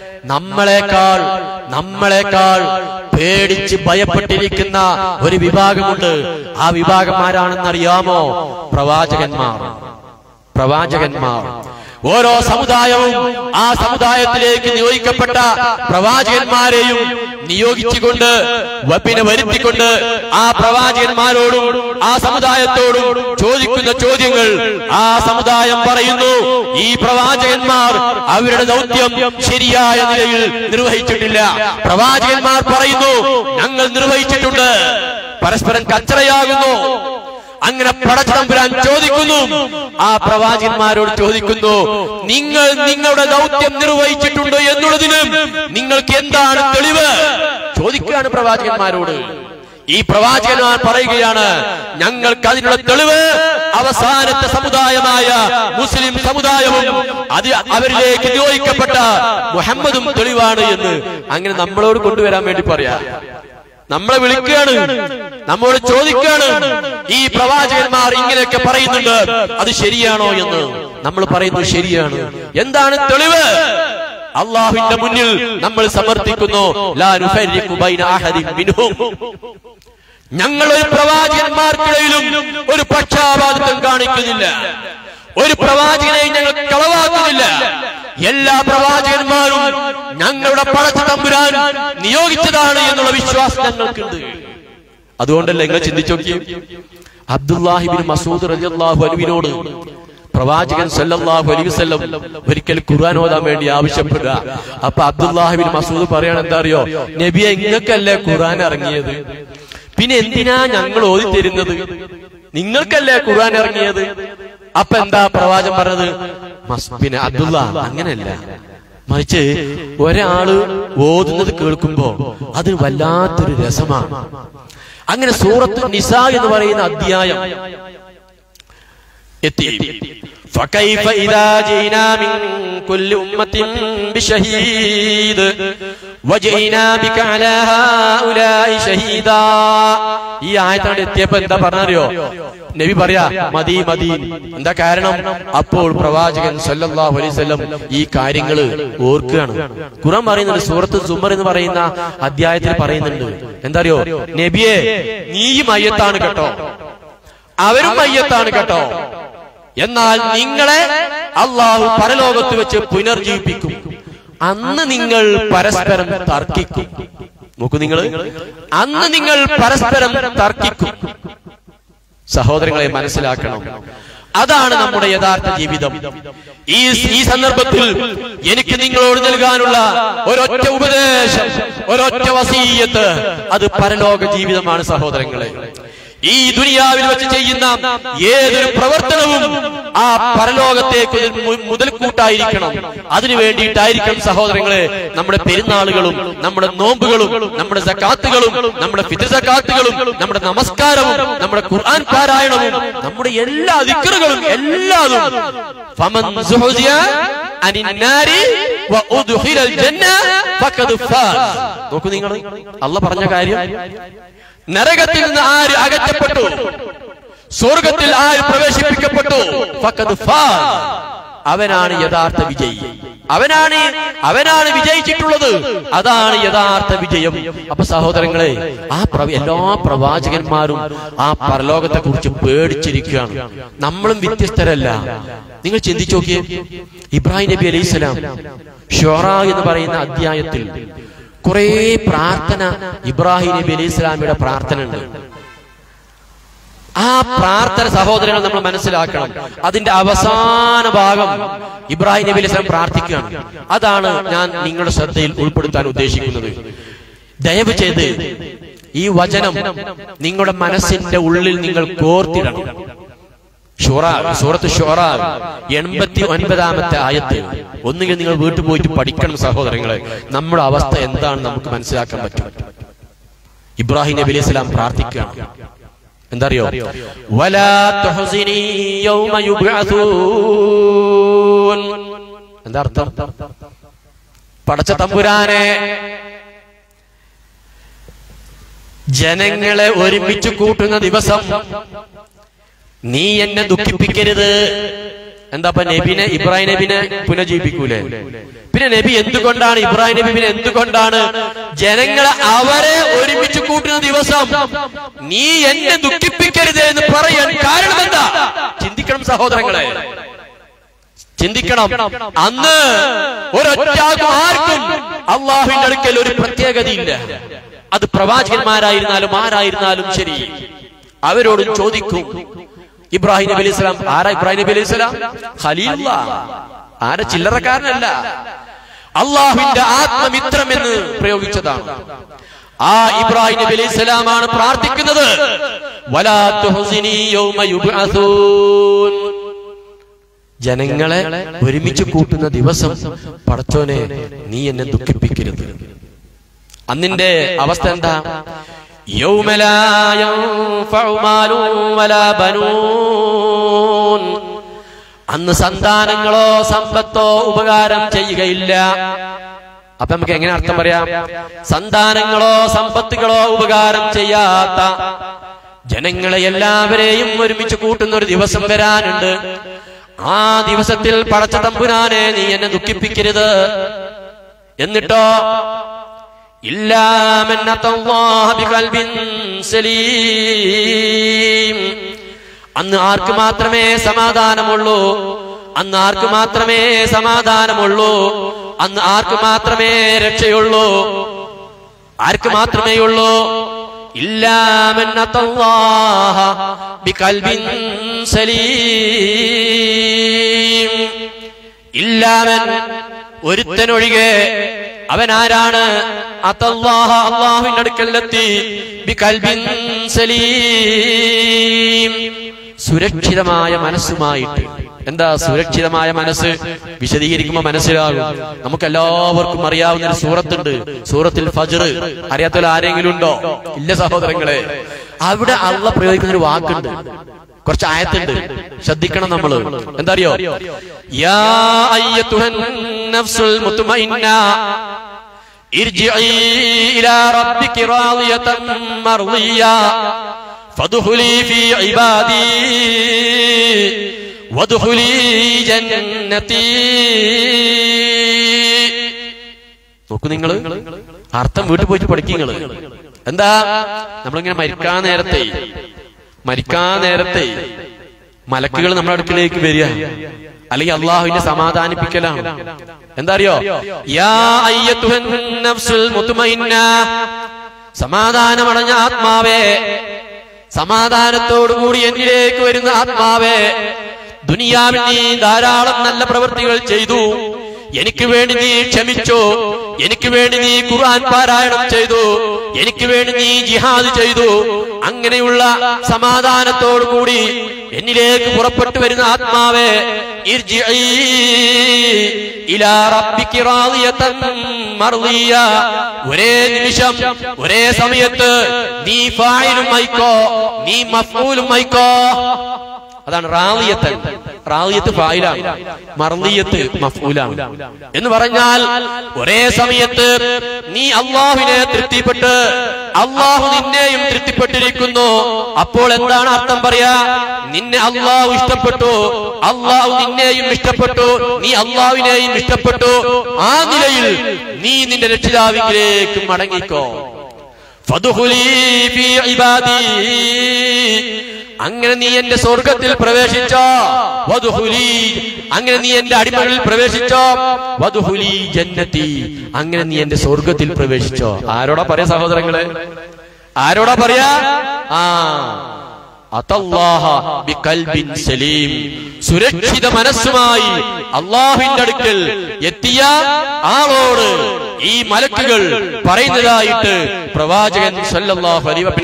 നമ്മളെക്കാൾ പേടിച്ച് ഭയപ്പെട്ടിരിക്കുന്ന ഒരു വിഭാഗമുണ്ട്. ആ വിഭാഗം ആരാണെന്നറിയാമോ? പ്രവാചകന്മാർ. ഓരോ സമുദായവും ആ സമുദായത്തിലേക്ക് നിയോഗിക്കപ്പെട്ട പ്രവാചകന്മാരെയും നിയോഗിച്ചുകൊണ്ട് പിന്നെ വരുത്തിക്കൊണ്ട് ആ പ്രവാചകന്മാരോടും ആ സമുദായത്തോടും ചോദിക്കുന്ന ചോദ്യങ്ങൾ ആ സമുദായം പറയുന്നു, ഈ പ്രവാചകന്മാർ അവരുടെ ദൗത്യം ശരിയായ നിലയിൽ നിർവഹിച്ചിട്ടില്ല. പ്രവാചകന്മാർ പറയുന്നു, ഞങ്ങൾ നിർവഹിച്ചിട്ടുണ്ട്. പരസ്പരം കച്ചറയാകുന്നു. അങ്ങനെ പടച്ചതമ്പുരാൻ ചോദിക്കുന്നു, ആ പ്രവാചകന്മാരോട് ചോദിക്കുന്നു, നിങ്ങൾ നിങ്ങളുടെ ദൗത്യം നിർവഹിച്ചിട്ടുണ്ട് എന്നുള്ളതിന് നിങ്ങൾക്ക് എന്താണ് തെളിവ്? ചോദിക്കുകയാണ് പ്രവാചകന്മാരോട്. ഈ പ്രവാചകന്മാർ പറയുകയാണ്, ഞങ്ങൾക്ക് അതിനുള്ള തെളിവ് അവസാനത്തെ സമുദായമായ മുസ്ലിം സമുദായവും അത് അവരിലേക്ക് നിയോഗിക്കപ്പെട്ട മുഹമ്മദും തെളിവാണ് എന്ന്. അങ്ങനെ നമ്മളോട് കൊണ്ടുവരാൻ വേണ്ടി പറയാ. നമ്മളെ വിളിക്കുകയാണ്, നമ്മോട് ചോദിക്കുകയാണ്, ഈ പ്രവാചകന്മാർ ഇങ്ങനെയൊക്കെ പറയുന്നുണ്ട്, അത് ശരിയാണോ എന്ന്. നമ്മൾ പറയുന്നു ശരിയാണ്. എന്താണ് തെളിവ്? അള്ളാഹുവിന്റെ മുന്നിൽ നമ്മൾ സമർത്ഥിക്കുന്നു, ലാ നുഫരിഖു ബൈന അഹദിൻ മിൻഹും. ഞങ്ങൾ ഒരു പ്രവാചകന്മാർക്കിടയിലും ഒരു പക്ഷാപാതിത്വം കാണിക്കുന്നില്ല. ഒരു പ്രവാചകനെയും ഞങ്ങൾ കളവാക്കുന്നില്ല. എല്ലാ പ്രവാചകന്മാരും ഞങ്ങളുടെ പടച്ചതമ്പുരാൻ നിയോഗിച്ചതാണ് എന്നുള്ള വിശ്വാസം ഞങ്ങൾക്കുണ്ട്. അതുകൊണ്ടല്ലേ നിങ്ങൾ ചിന്തിച്ചു നോക്കിയേ, അബ്ദുല്ലാഹി ഇബ്നു മസ്ഊദ് റളിയല്ലാഹു അൻഹുവിനോട് പ്രവാചകൻ സല്ലല്ലാഹു അലൈഹി വസല്ലം ഒരിക്കൽ ഖുർആൻ ഓതാൻ വേണ്ടി ആവശ്യപ്പെടുക. അപ്പൊ അബ്ദുല്ലാഹി ഇബ്നു മസ്ഊദ് പറയാണ്, എന്താ അറിയോ, നബിയെ ഇങ്ങക്കല്ലേ ഖുർആൻ ഇറങ്ങിയത്, പിന്നെ എന്തിനാ ഞങ്ങൾ ഓതി തരുന്നത്? നിങ്ങൾക്കല്ലേ ഖുർആൻ ഇറങ്ങിയത്. അപ്പൊ എന്താ പ്രവാചകൻ പറഞ്ഞത്? പിന്നെ അബ്ദുള്ള, അങ്ങനെയല്ല, മറിച്ച് ഒരാള് ഓതുന്നത് കേൾക്കുമ്പോ അത് വല്ലാത്തൊരു രസമാണ്. അങ്ങനെ സൂറത്തു നിസാ എന്ന് പറയുന്ന അധ്യായം എത്തി. فكيف إذا جئنا من كل أمة بشهيد وجئنا بك على هؤلاء شهيدا ഈ ആയത്തോടെ എത്തിയപ്പോ എന്താ പറഞ്ഞറിയോ? നബി പറയാ മതി മതി. എന്താ കാരണം? അപ്പോൾ പ്രവാചകൻ സല്ലല്ലാഹു അലൈഹി വസല്ലം ഈ കാര്യങ്ങൾ ഓർക്കുകയാണ്. ഖുർആൻ പറയുന്നുണ്ട്, സൂറത്ത് സുമർ എന്ന് പറയുന്ന അധ്യായത്തിൽ പറയുന്നുണ്ട്, എന്താ അറിയോ? നബിയെ, നീയും മയ്യത്താണ് കേട്ടോ, അവരും മയ്യത്താണ് കേട്ടോ, എന്നാൽ നിങ്ങളെ അള്ളാഹു പരലോകത്ത് വെച്ച് പുനർജീവിപ്പിക്കും. അന്ന് നിങ്ങൾ പരസ്പരം തർക്കിക്കും. നോക്കൂ നിങ്ങൾ, അന്ന് നിങ്ങൾ പരസ്പരം തർക്കിക്കും. സഹോദരങ്ങളെ മനസ്സിലാക്കണം, അതാണ് നമ്മുടെ യഥാർത്ഥ ജീവിതം. ഈ സന്ദർഭത്തിൽ എനിക്ക് നിങ്ങളോട് നൽകാനുള്ള ഒരൊറ്റ ഉപദേശം, ഒരൊറ്റ വസീയത്ത്, അത് പരലോക ജീവിതമാണ് സഹോദരങ്ങളെ. ഈ ദുനിയാവിൽ വെച്ച് ചെയ്യുന്ന ഏതൊരു പ്രവർത്തനവും ആ പരലോകത്തേക്ക് മുതൽക്കൂട്ടായിരിക്കണം. അതിനു വേണ്ടിയിട്ടായിരിക്കണം സഹോദരങ്ങളെ നമ്മുടെ പെരുന്നാളുകളും, നമ്മുടെ നോമ്പുകളും, നമ്മുടെ സക്കാത്തുകളും, നമ്മുടെ ഫിത്ർ സക്കാത്തുകളും, നമ്മുടെ നമസ്കാരവും, നമ്മുടെ ഖുർആൻ പാരായണവും, നമ്മുടെ എല്ലാ ദിക്റുകളും എല്ലാതും. ഫമൻ സുഹ്സിയ അനിന്നാരി വഉദ്ഖിലൽ ജന്ന ഫഖദ് ഫാസ്. നോക്കൂ നിങ്ങൾ, അല്ലാഹ് പറഞ്ഞ കാര്യം, നരകത്തിൽ നിന്ന് ആര് അകറ്റപ്പെട്ടു, സ്വർഗത്തിൽ ആര് പ്രവേശിപ്പിക്കപ്പെട്ടു, ഫഖദ് ഫാസ്, അവനാണ് യഥാർത്ഥ വിജയി. അവനാണ് വിജയിച്ചിട്ടുള്ളത്. അതാണ് യഥാർത്ഥ വിജയം. അപ്പൊ സഹോദരങ്ങളെ, എല്ലാ പ്രവാചകന്മാരും ആ പരലോകത്തെ കുറിച്ച് പേടിച്ചിരിക്കുകയാണ്. നമ്മളും വ്യത്യസ്തരല്ല. നിങ്ങൾ ചിന്തിച്ചു നോക്കിയേ, ഇബ്രാഹിം നബി അലൈഹിസ്സലാം ഷുആറ എന്ന് പറയുന്ന അധ്യായത്തിൽ കുറെ പ്രാർത്ഥന, ഇബ്രാഹിം നബി അലൈഹി സ്വലാമിയുടെ പ്രാർത്ഥന ഉണ്ട്. ആ പ്രാർത്ഥന സഹോദരങ്ങൾ നമ്മൾ മനസ്സിലാക്കണം. അതിന്റെ അവസാന ഭാഗം ഇബ്രാഹിം നബി അലൈഹി സ്വലാം പ്രാർത്ഥിക്കുകയാണ്. അതാണ് ഞാൻ നിങ്ങളുടെ ശ്രദ്ധയിൽ ഉൾപ്പെടുത്താൻ ഉദ്ദേശിക്കുന്നത്. ദയവ് ചെയ്ത് ഈ വചനം നിങ്ങളുടെ മനസ്സിന്റെ ഉള്ളിൽ നിങ്ങൾ കോർത്തിടണം. സൂറത്ത് ഷുആറ 89-ാമത്തെ ആയത്ത് ഒന്നുകിൽ നിങ്ങൾ വീട്ടിൽ പോയിട്ട് പഠിക്കണം സഹോദരങ്ങളെ. നമ്മുടെ അവസ്ഥ എന്താണ് നമുക്ക് മനസ്സിലാക്കാൻ പറ്റും. ഇബ്രാഹിം നബി അലൈഹി സ്വലാം പ്രാർത്ഥിക്കുകയാണ്, എന്താ അറിയോ? വലാ തുഹ്സിനി യൗമ യുബ്അസൂൻ. എന്താ അർത്ഥം? പടച്ച തമ്പുരാനെ, ജനങ്ങളെ ഒരുമിച്ച് കൂട്ടുന്ന ദിവസം നീ എന്നെ ദുഃഖിപ്പിക്കരുത്. എന്താ നബിനെ, ഇബ്രാഹിം നബിനെ പുനർജീവിപ്പിക്കൂലേ? പിന്നെ നബി എന്തുകൊണ്ടാണ്, ഇബ്രാഹിം നബിനെ എന്തുകൊണ്ടാണ് ജനങ്ങളെ അവരെ ഒരുമിച്ച് കൂട്ടുന്ന ദിവസം നീ എന്നെ ദുഃഖിപ്പിക്കരുത് എന്ന് പറയാൻ കാരണം എന്താ? ചിന്തിക്കണം സഹോദരങ്ങളെ, ചിന്തിക്കണം. അന്ന് ഒരൊറ്റാക്കും ആർക്കും അള്ളാഹുവിന്റെ അടുക്കൽ ഒരു പ്രത്യേകതയില്ല. അത് പ്രവാചകന്മാരായിരുന്നാലും ആരായിരുന്നാലും ശരി, അവരോടും ചോദിക്കും. ഇബ്രാഹിം നബി അലൈഹി സ്വലാം ആരാ? ഇബ്രാഹിം നബി അലൈഹി സ്വലാം ഖലീലുള്ളാഹ്, ആരെ ചില്ലറക്കാരനല്ല, അള്ളാഹുവിന്റെ ആത്മമിത്രം എന്ന് പ്രയോഗിച്ചതാണ്. ആ ഇബ്രാഹിം നബി അലൈഹി സ്വലാമാണ് പ്രാർത്ഥിക്കുന്നത്, വലാ തുഹ്സിനി യൗമ യുബ്അസൂൻ. ജനങ്ങളെ ഒരുമിച്ച് കൂട്ടുന്ന ദിവസം പടച്ചോനെ നീ എന്നെ ദുഃഖിപ്പിക്കരുത്. അന്നിന്റെ അവസ്ഥ എന്താ? യൗമ ലാ യൻഫഉ മാലും വലാ ബനൂൻ. അന്ന് സന്താനങ്ങളോ സമ്പത്തോ ഉപകാരം ചെയ്യുകയില്ല. അപ്പൊ നമുക്ക് എങ്ങനെ അർത്ഥം പറയാം? സന്താനങ്ങളോ സമ്പത്തുകളോ ഉപകാരം ചെയ്യാത്ത ജനങ്ങളെ എല്ലാവരെയും ഒരുമിച്ച് കൂട്ടുന്ന ഒരു ദിവസം വരാനുണ്ട്. ആ ദിവസത്തിൽ പടച്ച തമ്പുരാനെ നീ എന്നെ ദുഃഖിപ്പിക്കരുത്. എന്നിട്ടോ ഇല്ലാ മൻ അത്തല്ലാഹ ബിഖൽബിൻ സലീം. അന്ന് ആർക്ക് മാത്രമേ സമാധാനമുള്ളൂ? അന്ന് ആർക്ക് മാത്രമേ സമാധാനമുള്ളൂ? അന്ന് ആർക്ക് മാത്രമേ രക്ഷയുള്ളൂ? ആർക്ക് മാത്രമേ ഉള്ളൂ? ഇല്ലാ മൻ അത്തല്ലാഹ ബിഖൽബിൻ സലീം. ഇല്ലാ മൻ, ഒരുത്തനൊഴികെ. അവൻ ആരാണ്? അത്തല്ലാഹ, അല്ലാഹുവിന്റെ അടുക്കലെത്തി, ബിഖൽബിൻ സലീം, സുരക്ഷിതമായ മനസ്സുമായിട്ട്. എന്താ സുരക്ഷിതമായ മനസ്സ്? വിശദീകരിക്കുമ്പോൾ മനസ്സിലാകും. നമുക്ക് എല്ലാവർക്കും അറിയാവുന്ന ഒരു സൂറത്തുണ്ട്, സൂറത്തുൽ ഫജ്ർ. അറിയാത്തവർ ആരെങ്കിലും ഉണ്ടോ? ഇല്ല സഹോദരങ്ങളെ. അവിടെ അള്ളാഹ് പ്രയോഗിക്കുന്ന ഒരു വാക്കുണ്ട്, കുറച്ച് ആയത്തുണ്ട്, ശ്രദ്ധിക്കണം നമ്മൾ. എന്താ അറിയോ? യാ അയ്യതുഹൻ നഫ്സുൽ മുത്മഇന്ന ഇർജിഇ ഇലാ റബ്ബികി റാദിയതൻ മർദിയ ഫദ്ഖുലി ഫീ ഇബാദി വദ്ഖുലി ജന്നതി. നോക്കൂ നിങ്ങൾ, അർത്ഥം വീട്ടിൽ പോയിട്ട് പഠിക്കുക. എന്താ, നമ്മളിങ്ങനെ മരിക്കാൻ നേരത്തെ മലക്കുകൾ നമ്മുടെ അടുക്കിലേക്ക് വരിക, അല്ലെങ്കിൽ അള്ളാഹുവിനെ സമാധാനിപ്പിക്കലാണ്. എന്താ അറിയോ? യാ അയ്യത്തുഹൻ നഫ്സുൽ മുത്മഇന്ന, സമാധാനമടഞ്ഞ ആത്മാവേ, സമാധാനത്തോടുകൂടി എന്നിലേക്ക് വരുന്ന ആത്മാവേ, ദുനിയാവിൽ നീ ധാരാളം നല്ല പ്രവൃത്തികൾ ചെയ്തു, എനിക്ക് വേണ്ടി നീ ക്ഷമിച്ചു, എനിക്ക് വേണ്ടി നീ ഖുർആൻ പാരായണം ചെയ്തു, എനിക്ക് വേണ്ടി നീ ജിഹാദ് ചെയ്തു. അങ്ങനെയുള്ള സമാധാനത്തോടുകൂടി എന്നിലേക്ക് പുറപ്പെട്ടു വരുന്ന ആത്മാവേ, ഇർജിഇ ഇലാ റബ്ബികി റാദിയതൻ മർദിയ, ഒരേ നിമിഷം ഒരേ സമയത്ത് നീ ഫായിലും ആയിക്കോ, നീ മഫ്ഊലും ആയിക്കോ. അതാണ് റാദിയത്ത്. റാദിയത്ത് ഫായിലാണ്, മർദിയത്ത് മഫ്ഊലാണ്. എന്ന് പറഞ്ഞാൽ ഒരേ സമയത്ത് നീ അള്ളാഹുവിനെ തൃപ്തിപ്പെട്ട് അള്ളാഹു നിന്നെയും തൃപ്തിപ്പെട്ടിരിക്കുന്നു. അപ്പോൾ എന്താണ് അർത്ഥം പറയാ? നിന്നെ അള്ളാഹു ഇഷ്ടപ്പെട്ടു, അള്ളാഹു നിന്നെയും ഇഷ്ടപ്പെട്ടു, നീ അള്ളാഹുവിനെയും ഇഷ്ടപ്പെട്ടു. ആ നിലയിൽ നീ നിന്റെ രക്ഷിതാവിലേക്ക് മടങ്ങിക്കോ. ഫദ്ഖുലി ഫീ ഇബാദി, അങ്ങനെ നീ എന്റെ സ്വർഗത്തിൽ പ്രവേശിച്ചോ. വദ്ഖുലി, അങ്ങനെ നീ എന്റെ അടിമകളിൽ പ്രവേശിച്ചോ. വദ്ഖുലി ജന്നതി, അങ്ങനെ നീ എന്റെ സ്വർഗത്തിൽ പ്രവേശിച്ചോ. ആരോടാ പറയാ സഹോദരങ്ങളെ? ആരോടാ പറയാ? അതല്ലാഹ ബിഖൽബിൻ സലീം, സുരക്ഷിത മനസ്സുമായി അല്ലാഹുവിന്റെ അടുക്കൽ എത്തിയ ആളോട് ഈ മലക്കുകൾ പറയുന്നതായിട്ട് പ്രവാചകൻ സല്ലല്ലാഹു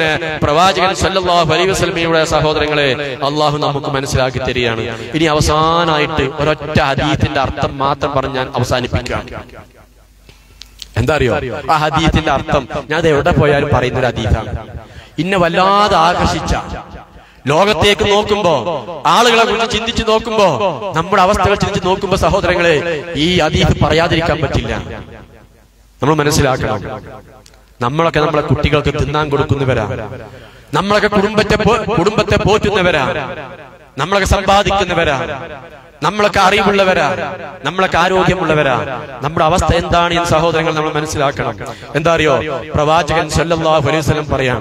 അലൈഹി വസല്ലമയുടെ സഹോദരങ്ങളെ അള്ളാഹു നമുക്ക് മനസ്സിലാക്കി തരികയാണ്. ഇനി അവസാനമായിട്ട് ഒരൊറ്റ ഹദീസിന്റെ അർത്ഥം മാത്രം പറഞ്ഞ് ഞാൻ അവസാനിപ്പിക്കുകയാണ്. എന്താ അറിയോ ആ ഹദീസിന്റെ അർത്ഥം? ഞാൻ അത് എവിടെ പോയാലും പറയുന്ന ഒരു ഹദീസാണ്. ഇന്നെ വല്ലാതെ ആകർഷിച്ച, ലോകത്തേക്ക് നോക്കുമ്പോ, ആളുകളെ കുറിച്ച് ചിന്തിച്ചു നോക്കുമ്പോ, നമ്മുടെ അവസ്ഥകൾ ചിന്തിച്ച് നോക്കുമ്പോ സഹോദരങ്ങളെ ഈ ഹദീസ് പറയാതിരിക്കാൻ പറ്റില്ല. നമ്മൾ മനസ്സിലാക്കണം, നമ്മളൊക്കെ നമ്മളെ കുട്ടികൾക്ക് തിന്നാൻ കൊടുക്കുന്നവരാ, നമ്മളൊക്കെ കുടുംബത്തെ പോറ്റുന്നവരാ, നമ്മളൊക്കെ സമ്പാദിക്കുന്നവരാ, നമ്മളൊക്കെ അറിവുള്ളവരാ, നമ്മളൊക്കെ ആരോഗ്യമുള്ളവരാ. നമ്മുടെ അവസ്ഥ എന്താണ് എന്ന് സഹോദരങ്ങൾ നമ്മൾ മനസ്സിലാക്കണം. എന്താ അറിയോ? പ്രവാചകൻ സല്ലല്ലാഹു അലൈഹി വസല്ലം പറയാം,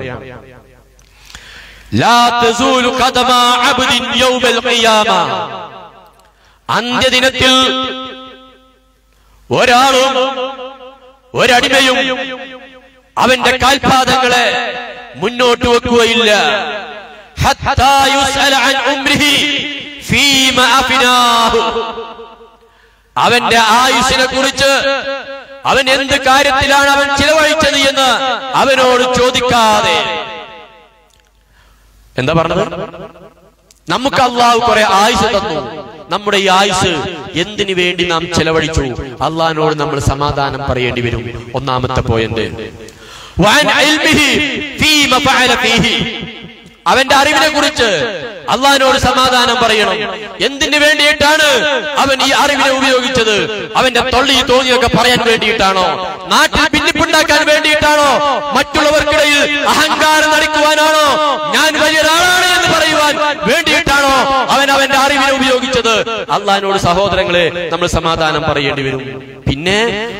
ലാ തസൂലു ഖദമ അബ്ദിൻ യൗമൽ ഖിയാമ, അന്ത്യദിനത്തിൽ ഒരാളും ഒരടിമയും അവന്റെ കാൽപാദങ്ങളെ മുന്നോട്ട് വെക്കുകയില്ല. ഹത്താ യുസ്അല അൻ ഉംരിഹി ഫീമ അഫ്നാഹു, അവന്റെ ആയുസ്സിനെ കുറിച്ച്, അവൻ എന്ത് കാര്യത്തിലാണ് അവൻ ചിലവഴിച്ചത് എന്ന് അവനോട് ചോദിക്കാതെ. എന്താ പറഞ്ഞത്? നമുക്ക് അള്ളാഹു കുറെ ആയുസ് തന്നു, നമ്മുടെ ഈ ആയുസ് എന്തിനു വേണ്ടി നാം ചെലവഴിച്ചു? അള്ളാഹിനോട് നമ്മൾ സമാധാനം പറയേണ്ടി വരും. ഒന്നാമത്തെ പോയിന്റ്, അവന്റെ അറിവിനെ കുറിച്ച് അള്ളാഹിനോട് സമാധാനം പറയണം. എന്തിനു വേണ്ടിയിട്ടാണ് അവൻ ഈ അറിവിനെ ഉപയോഗിച്ചത്? അവന്റെ തൊള്ളി തോന്നിയൊക്കെ പറയാൻ വേണ്ടിയിട്ടാണോ? നാട്ടിൽ ഭിന്നിപ്പുണ്ടാക്കാൻ വേണ്ടിയിട്ടാണോ? മറ്റുള്ളവർക്കിടയിൽ അഹങ്കാരം നടിക്കുവാനാണോ? ഞാൻ വലിയൊരാളാണ് എന്ന് പറയുവാൻ വേണ്ടിയിട്ടാണോ അവൻ അവന്റെ അറിവിനെ ഉപയോഗിച്ചത്? അള്ളാഹിനോട് സഹോദരങ്ങളെ നമ്മൾ സമാധാനം പറയേണ്ടി വരും. പിന്നെ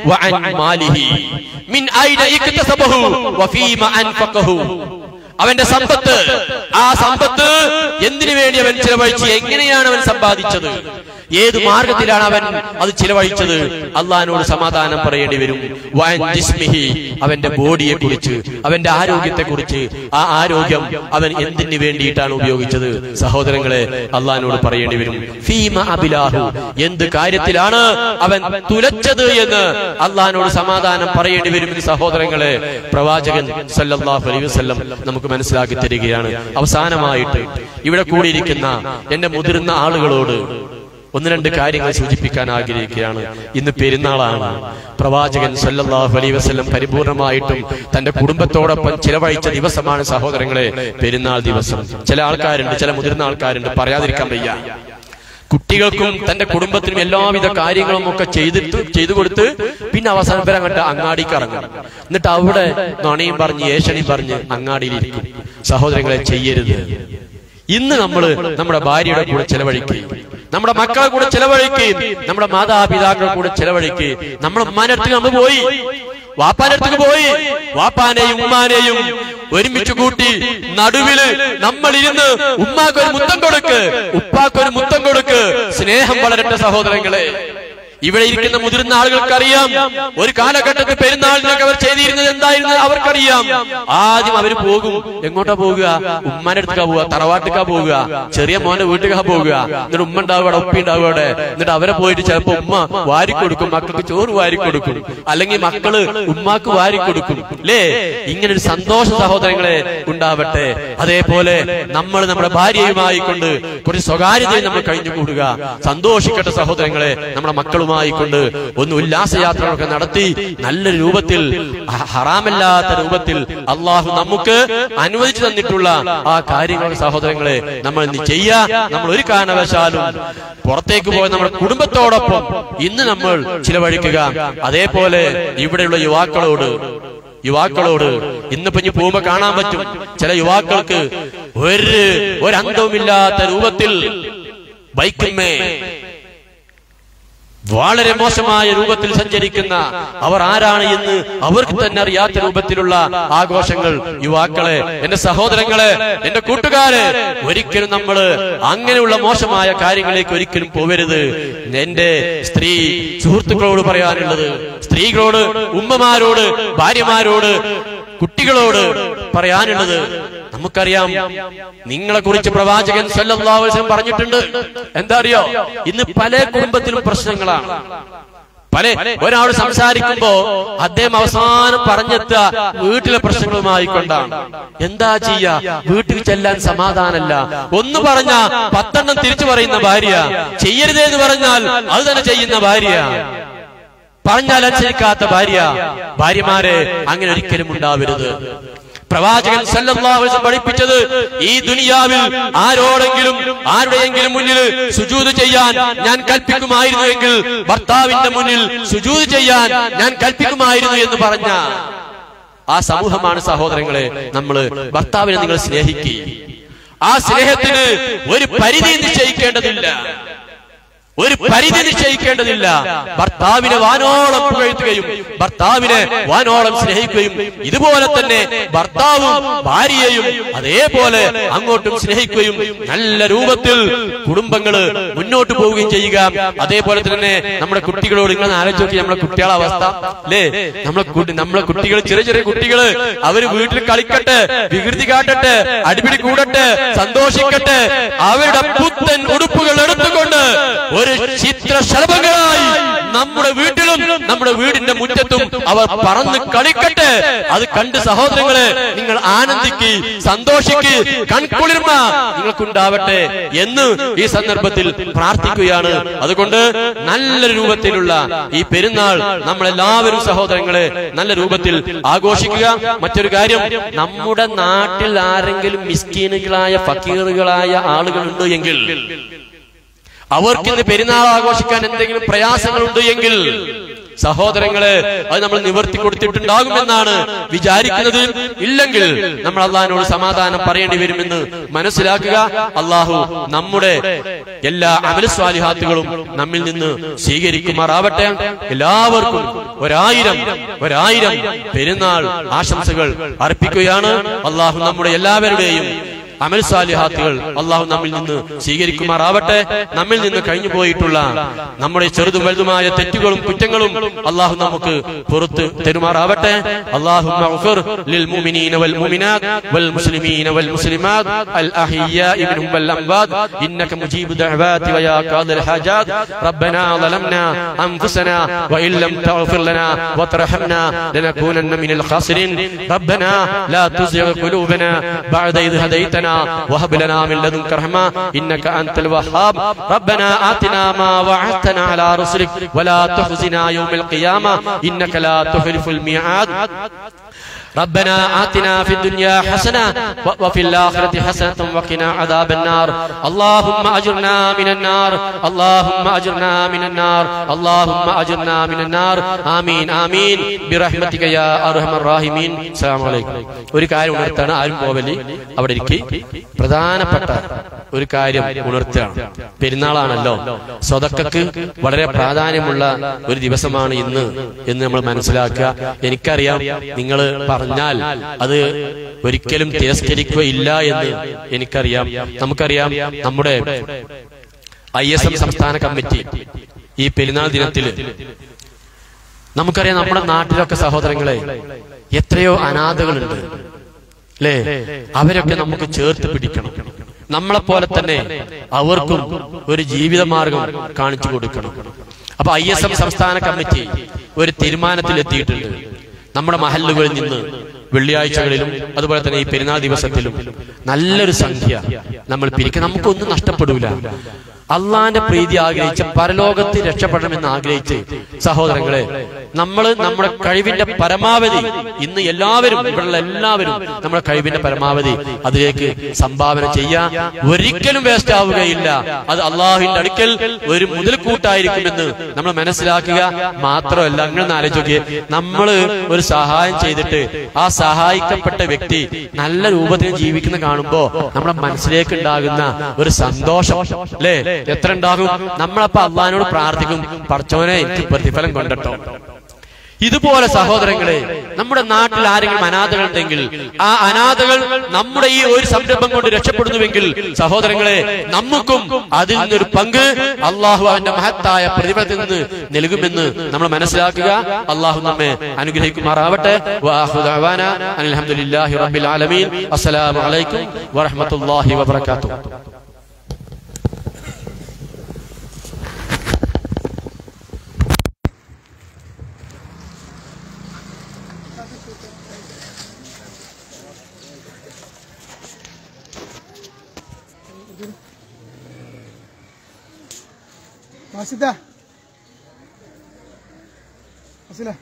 അവന്റെ സമ്പത്ത്, ആ സമ്പത്ത് എന്തിനു വേണ്ടി അവൻ ചിലവഴിച്ചു? എങ്ങനെയാണ് അവൻ സമ്പാദിച്ചത്? ഏത് മാർഗത്തിലാണ് അവൻ അത് ചിലവഴിച്ചത്? അള്ളാഹിനോട് സമാധാനം പറയേണ്ടി വരും. അവന്റെ ബോഡിയെ കുറിച്ച്, അവന്റെ ആരോഗ്യത്തെ കുറിച്ച്, ആ ആരോഗ്യം അവൻ എന്തിനു വേണ്ടിയിട്ടാണ് ഉപയോഗിച്ചത്? സഹോദരങ്ങളെ അള്ളാഹിനോട് പറയേണ്ടി വരും. ഫീമ അബിലാഹു, എന്ത് കാര്യത്തിലാണ് അവൻ തുലച്ചത് എന്ന് അള്ളാഹിനോട് സമാധാനം പറയേണ്ടി വരും. സഹോദരങ്ങളെ പ്രവാചകൻ സല്ലല്ലാഹു അലൈഹി വസല്ലം നമുക്ക് മനസ്സിലാക്കി തരികയാണ്. അവസാനമായിട്ട് ഇവിടെ കൂടിയിരിക്കുന്ന എന്റെ മുതിർന്ന ആളുകളോട് ഒന്ന് രണ്ട് കാര്യങ്ങൾ സൂചിപ്പിക്കാൻ ആഗ്രഹിക്കുകയാണ്. ഇന്ന് പെരുന്നാളാണ്. പ്രവാചകൻ സല്ലല്ലാഹു അലൈഹി വസല്ലം പരിപൂർണമായിട്ടും തന്റെ കുടുംബത്തോടൊപ്പം ചിലവഴിച്ച ദിവസമാണ് സഹോദരങ്ങളെ പെരുന്നാൾ ദിവസം. ചില ആൾക്കാരുണ്ട്, ചില മുതിർന്ന ആൾക്കാരുണ്ട്, പറയാതിരിക്കാൻ വയ്യ, കുട്ടികൾക്കും തന്റെ കുടുംബത്തിനും എല്ലാവിധ കാര്യങ്ങളും ഒക്കെ ചെയ്തു കൊടുത്ത് പിന്നെ അവസാനം വരെ അങ്ങോട്ട് അങ്ങാടിക്ക് ഇറങ്ങും. എന്നിട്ട് അവിടെ നുണയും പറഞ്ഞ് ഏഷണിയും പറഞ്ഞ് അങ്ങാടിയിലിരിക്കും. സഹോദരങ്ങളെ, ചെയ്യരുത്. ഇന്ന് നമ്മള് നമ്മുടെ ഭാര്യയുടെ കൂടെ ചെലവഴിക്കുകയും നമ്മുടെ മക്കളെ കൂടെ ചെലവഴിക്കുകയും നമ്മുടെ മാതാപിതാക്കളുടെ കൂടെ ചെലവഴിക്കുകയും നമ്മുടെ ഉമ്മാന്റെ അടുത്ത് നമ്മൾ പോയി, വാപ്പാന്റെ അടുത്തേക്ക് പോയി, വാപ്പാനെയും ഉമ്മാനെയും ഒരുമിച്ച് കൂട്ടി നടുവില് നമ്മളിരുന്ന് ഉമ്മാക്കൊരു മുത്തം കൊടുക്ക്, ഉപ്പാക്കൊരു മുത്തം കൊടുക്ക്. സ്നേഹം വളരട്ടെ സഹോദരങ്ങളെ. ഇവിടെ ഇരിക്കുന്ന മുതിർന്ന ആളുകൾക്കറിയാം ഒരു കാലഘട്ടത്തിൽ പെരുന്നാളിനൊക്കെ അവർ ചെയ്തിരുന്നത് എന്തായിരുന്നു അവർക്കറിയാം. ആദ്യം അവർ പോകും. എങ്ങോട്ടാ പോകുക? ഉമ്മാന്റെ അടുത്തേക്കാ പോവുക, തറവാട്ടിക്കാ പോവുക, ചെറിയ മോന്റെ വീട്ടിലേക്കാ പോവുക. എന്നിട്ട് ഉമ്മ ഉണ്ടാവുക, ഉപ്പ ഉണ്ടാവുക അവിടെ. എന്നിട്ട് അവരെ പോയിട്ട് ചിലപ്പോ ഉമ്മ വാരിക്കൊടുക്കും, മക്കൾക്ക് ചോറ് വാരിക്കൊടുക്കും, അല്ലെങ്കിൽ മക്കള് ഉമ്മാക്ക് വാരിക്കൊടുക്കും. അല്ലേ? ഇങ്ങനൊരു സന്തോഷ സഹോദരങ്ങളെ ഉണ്ടാവട്ടെ. അതേപോലെ നമ്മൾ നമ്മുടെ ഭാര്യയുമായി കൊണ്ട് കുറച്ച് സ്വകാര്യതയിൽ നമ്മൾ കഴിഞ്ഞുകൂടുക. സന്തോഷിക്കട്ടെ സഹോദരങ്ങളെ. നമ്മുടെ മക്കളുമായി കൊണ്ട് ഒന്ന് ഉല്ലാസയാത്രകളൊക്കെ നടത്തി നല്ല രൂപത്തിൽ, ഹറാമല്ലാത്ത രൂപത്തിൽ അള്ളാഹു നമുക്ക് അനുവദിച്ചു തന്നിട്ടുള്ള ആ കാര്യങ്ങൾ സഹോദരങ്ങളെ നമ്മൾ ഇന്ന് ചെയ്യാ. നമ്മൾ ഒരു കാരണവശാലും പുറത്തേക്ക് പോയ നമ്മുടെ കുടുംബത്തോടൊപ്പം ഇന്ന് നമ്മൾ ചിലവഴിക്കുക. അതേപോലെ ഇവിടെയുള്ള യുവാക്കളോട് ഇന്നിപ്പോ ഇനി പോകുമ്പോ കാണാൻ പറ്റും ചില യുവാക്കൾക്ക് ഒരു അന്തവുമില്ലാത്ത രൂപത്തിൽ ബൈക്കിന്മേ വളരെ മോശമായ രൂപത്തിൽ സഞ്ചരിക്കുന്ന അവർ ആരാണ് എന്ന് അവർക്ക് തന്നെ അറിയാത്ത രൂപത്തിലുള്ള ആഘോഷങ്ങൾ. യുവാക്കളെ, എന്റെ സഹോദരങ്ങളെ, എന്റെ കൂട്ടുകാരെ, ഒരിക്കലും നമ്മൾ അങ്ങനെയുള്ള മോശമായ കാര്യങ്ങളിലേക്ക് ഒരിക്കലും പോവരുത്. എന്റെ സ്ത്രീ സുഹൃത്തുക്കളോട് പറയാനുള്ളത്, സ്ത്രീകളോട്, ഉമ്മമാരോട്, ഭാര്യമാരോട്, കുട്ടികളോട് പറയാനുള്ളത്, നമുക്കറിയാം നിങ്ങളെ കുറിച്ച് പ്രവാചകൻ സല്ലല്ലാഹു അലൈഹി വസല്ലം പറഞ്ഞിട്ടുണ്ട്. എന്താ അറിയോ? ഇന്ന് പല കുടുംബത്തിലും പ്രശ്നങ്ങളാണ്. ഒരാൾ സംസാരിക്കുമ്പോ അദ്ദേഹം അവസാനം പറഞ്ഞെത്തുക വീട്ടിലെ പ്രശ്നങ്ങളുമായി കൊണ്ടാണ്. എന്താ ചെയ്യാ? വീട്ടിൽ ചെല്ലാൻ സമാധാനമല്ല. ഒന്ന് പറഞ്ഞ 10 തിരിച്ചു പറയുന്ന ഭാര്യ, ചെയ്യരുതേന്ന് പറഞ്ഞാൽ അത് തന്നെ ചെയ്യുന്ന ഭാര്യ, പറഞ്ഞാൽ അനുസരിക്കാത്ത ഭാര്യ. ഭാര്യമാരെ അങ്ങനെ ഒരിക്കലും ഉണ്ടാവരുത്. പ്രവാചകൻ സല്ലല്ലാഹു അലൈഹി വസല്ലം പഠിപ്പിച്ചത്, ഈ ദുനിയാവിൽ ആരുടെയെങ്കിലും മുന്നിൽ സുജൂദ് ചെയ്യാൻ ഞാൻ കൽപ്പിക്കുമായിരുന്നുവെങ്കിൽ ഭർത്താവിന്റെ മുന്നിൽ സുജൂദ് ചെയ്യാൻ ഞാൻ കൽപ്പിക്കുമായിരുന്നു എന്ന് പറഞ്ഞ ആ സമൂഹമാണ് സഹോദരങ്ങളെ. നമ്മള് ഭർത്താവിനെ നിങ്ങൾ സ്നേഹിക്കുക. ആ സ്നേഹത്തിന് ഒരു പരിധി നിശ്ചയിക്കേണ്ടതില്ല. ഭർത്താവിനെ വാനോളം പുകഴ്ത്തുകയും ഭർത്താവിനെ വാനോളം സ്നേഹിക്കുകയും, ഇതുപോലെ തന്നെ ഭർത്താവും ഭാര്യയെയും അതേപോലെ അങ്ങോട്ടും സ്നേഹിക്കുകയും നല്ല രൂപത്തിൽ കുടുംബങ്ങള് മുന്നോട്ട് പോവുകയും ചെയ്യുക. അതേപോലെ തന്നെ നമ്മുടെ കുട്ടികളോട് നിങ്ങൾ ആലോചിച്ച് നോക്കി, നമ്മുടെ കുട്ടികളുടെ അവസ്ഥ അല്ലേ? നമ്മളെ കുട്ടികൾ, ചെറിയ കുട്ടികള്, അവര് വീട്ടിൽ കളിക്കട്ടെ, വികൃതി കാട്ടട്ടെ, അടിപിടി കൂടട്ടെ, സന്തോഷിക്കട്ടെ. അവരുടെ പുത്തൻ ഉടുപ്പുകൾ എടുത്തുകൊണ്ട് ഒരു ചിത്രശലഭങ്ങളായി നമ്മുടെ വീട്ടിലും നമ്മുടെ വീടിന്റെ മുറ്റത്തും അവർ പറന്ന് കളിക്കട്ടെ. അത് കണ്ട് സഹോദരങ്ങളെ നിങ്ങൾ ആനന്ദിക്ക്, സന്തോഷിക്ക്, കൺകുളിർമ നിങ്ങൾക്കുണ്ടാവട്ടെ എന്ന് ഈ സന്ദർഭത്തിൽ പ്രാർത്ഥിക്കുകയാണ്. അതുകൊണ്ട് നല്ല രൂപത്തിലുള്ള ഈ പെരുന്നാൾ നമ്മളെല്ലാവരും സഹോദരങ്ങളെ നല്ല രൂപത്തിൽ ആഘോഷിക്കുക. മറ്റൊരു കാര്യം, നമ്മുടെ നാട്ടിൽ ആരെങ്കിലും മിസ്കീനുകളായ ഫക്കീറുകളായ ആളുകളുണ്ട് എങ്കിൽ, അവർക്കിന്ന് പെരുന്നാൾ ആഘോഷിക്കാൻ എന്തെങ്കിലും പ്രയാസങ്ങളുണ്ട് എങ്കിൽ സഹോദരങ്ങളെ അത് നമ്മൾ നിവർത്തി കൊടുത്തിട്ടുണ്ടാകുമെന്നാണ് വിചാരിക്കുന്നത്. ഇല്ലെങ്കിൽ നമ്മൾ അള്ളാഹിനോട് സമാധാനം പറയേണ്ടി വരുമെന്ന് മനസ്സിലാക്കുക. അള്ളാഹു നമ്മുടെ എല്ലാ അമൽ സ്വാലിഹാത്തുകളും നമ്മിൽ നിന്ന് സ്വീകരിക്കുമാറാവട്ടെ. എല്ലാവർക്കും ഒരായിരം പെരുന്നാൾ ആശംസകൾ അർപ്പിക്കുകയാണ്. അള്ളാഹു നമ്മുടെ എല്ലാവരുടെയും അമൽ സാലിഹാത്തുകൾ അള്ളാഹു നമ്മിൽ നിന്ന് സ്വീകരിക്കുമാറാവട്ടെ. നമ്മിൽ നിന്ന് കഴിഞ്ഞു പോയിട്ടുള്ള നമ്മുടെ ചെറുതും വലുതുമായ തെറ്റുകളും കുറ്റങ്ങളും അള്ളാഹു നമുക്ക് പുറത്ത് തരുമാറാവട്ടെ. അല്ലാഹുമ്മ ഗ്ഫിർ ലിൽ മുഅ്മിനീന വൽ മുഅ്മിനാത്ത് വൽ മുസ്ലിമീന വൽ മുസ്ലിമാത്ത് അൽ അഹ്യാഇ മിൻഹും വൽ അംവാത് ഇന്നക മുജീബു ദഅവാതി വയാ ഖാദിൽ ഹാജാത് റബ്ബനാ ളലംനാ അൻഫുസനാ വഇൻ ലം തഗ്ഫിർ ലനാ വതർഹംനാ ലനകൂനന്ന മിനൽ ഖാസിരീൻ റബ്ബനാ ലാ തുസിഗ് ഖുലൂബനാ ബഅദ ഇദ് ഹദൈതനാ وهب لنا من لدنك رحمة إنك أنت الوهاب ربنا آتنا ما وعدتنا على رسلك ولا تخزنا يوم القيامة إنك لا تخلف الميعاد ربنا آتنا في الدنيا حسنة وفي الآخرة حسنة وقنا عذاب النار اللهم أجرنا من النار اللهم أجرنا من النار اللهم أجرنا من النار آمين آمين برحمتك يا أرحم الراحمين السلام عليكم ഒരു കാര്യം ഉണർത്താണ് ആരും പോവലി അവിടെ ഇരിക്കി പ്രധാനപ്പെട്ട ഒരു കാര്യം ഉണർത്തുകയാണ് പെരുന്നാളാണല്ലോ സ്വതക്കക്ക് വളരെ പ്രാധാന്യമുള്ള ഒരു ദിവസമാണ് ഇന്ന് എന്ന് നമ്മൾ മനസ്സിലാക്കുക എനിക്കറിയാം നിങ്ങൾ പറഞ്ഞാൽ അത് ഒരിക്കലും തിരസ്കരിക്കുകയില്ല എന്ന് എനിക്കറിയാം നമുക്കറിയാം നമ്മുടെ ISM സംസ്ഥാന കമ്മിറ്റി ഈ പെരുന്നാൾ ദിനത്തിൽ നമുക്കറിയാം നമ്മുടെ നാട്ടിലൊക്കെ സഹോദരങ്ങളെ എത്രയോ അനാഥകളുണ്ട് അല്ലേ അവരൊക്കെ നമുക്ക് ചേർത്ത് പിടിക്കണം നമ്മളെപ്പോലെ തന്നെ അവർക്കും ഒരു ജീവിതമാർഗം കാണിച്ചു കൊടുക്കണം അപ്പൊ ISM സംസ്ഥാന കമ്മിറ്റി ഒരു തീരുമാനത്തിലെത്തിയിട്ടുണ്ട് നമ്മുടെ മഹല്ലുകളിൽ നിന്ന് വെള്ളിയാഴ്ചകളിലും അതുപോലെ തന്നെ ഈ പെരുന്നാൾ ദിവസത്തിലും നല്ലൊരു സംഖ്യ നമ്മൾ പിരിക്കുക നമുക്കൊന്നും നഷ്ടപ്പെടൂല അള്ളാന്റെ പ്രീതി ആഗ്രഹിച്ച് പരലോകത്ത് രക്ഷപ്പെടണമെന്ന് ആഗ്രഹിച്ച് സഹോദരങ്ങളെ നമ്മൾ നമ്മുടെ കഴിവിന്റെ പരമാവധി ഇന്ന് എല്ലാവരും ഇവിടെയുള്ള എല്ലാവരും നമ്മുടെ കഴിവിന്റെ പരമാവധി അതിലേക്ക് സംഭാവന ചെയ്യാൻ ഒരിക്കലും വേസ്റ്റ് ആവുകയില്ല അത് അള്ളാഹുവിന്റെ അടുക്കൽ ഒരു മുതൽക്കൂട്ടായിരിക്കുമെന്ന് നമ്മൾ മനസ്സിലാക്കുക മാത്രമല്ല അങ്ങനെ ആലോചിക്കുക നമ്മൾ ഒരു സഹായം ചെയ്തിട്ട് ആ സഹായിക്കപ്പെട്ട വ്യക്തി നല്ല രൂപത്തിൽ ജീവിക്കുന്ന കാണുമ്പോ നമ്മുടെ മനസ്സിലേക്ക് ഉണ്ടാകുന്ന ഒരു സന്തോഷം അല്ലേ എത്ര ഉണ്ടാകും നമ്മളപ്പോ അള്ളാഹിനോട് പ്രാർത്ഥിക്കും പടച്ചോനെ എനിക്ക് പ്രതിഫലം കൊണ്ടട്ടോ ഇതുപോലെ സഹോദരങ്ങളെ നമ്മുടെ നാട്ടിൽ ആരെങ്കിലും അനാഥകൾ ഉണ്ടെങ്കിൽ ആ അനാഥകൾ നമ്മുടെ ഈ ഒരു സംരംഭം കൊണ്ട് രക്ഷപ്പെടുന്നുവെങ്കിൽ സഹോദരങ്ങളെ നമുക്കും അതിൽ നിന്നൊരു പങ്ക് അള്ളാഹു അവന്റെ മഹത്തായ പ്രതിഫലത്തിൽ നിന്ന് നൽകുമെന്ന് നമ്മൾ മനസ്സിലാക്കുക അള്ളാഹു നമ്മെ അനുഗ്രഹിക്കുമാറാവട്ടെ അൽഹംദുലില്ലാഹി റബ്ബിൽ ആലമീൻ അസ്സലാമു അലൈക്കും വറഹ്മത്തുള്ളാഹി വബറകാതുഹു Masida. Masila.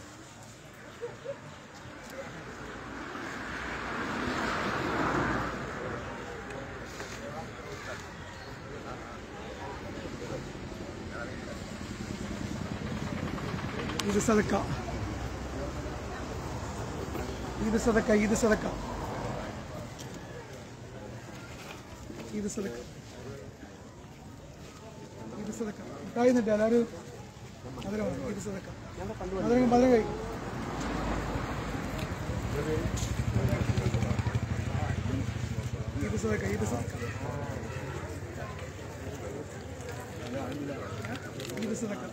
Ini sedekah. Ini sedekah. Ini sedekah. Ini sedekah. صدقة كاين الدولار هذا هو كده صدقة هذا كم بدل كاي كده صدقة كده صدقة كده صدقة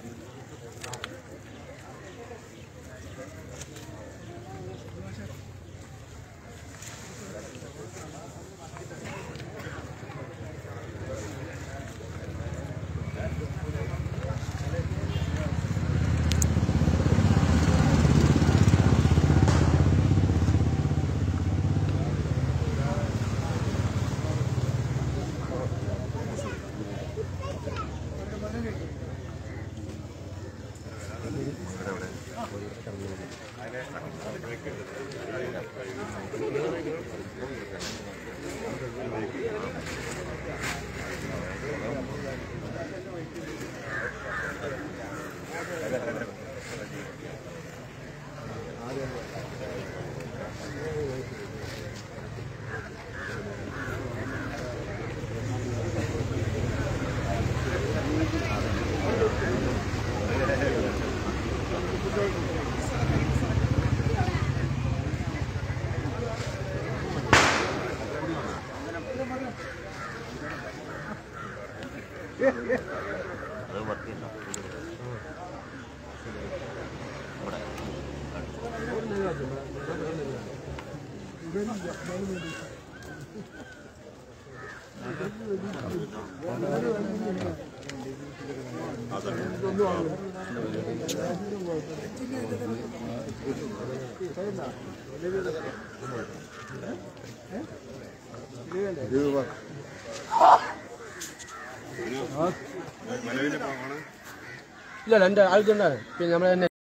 ഇല്ല രണ്ട് ആൾക്കുണ്ടാകും പിന്നെ നമ്മളെ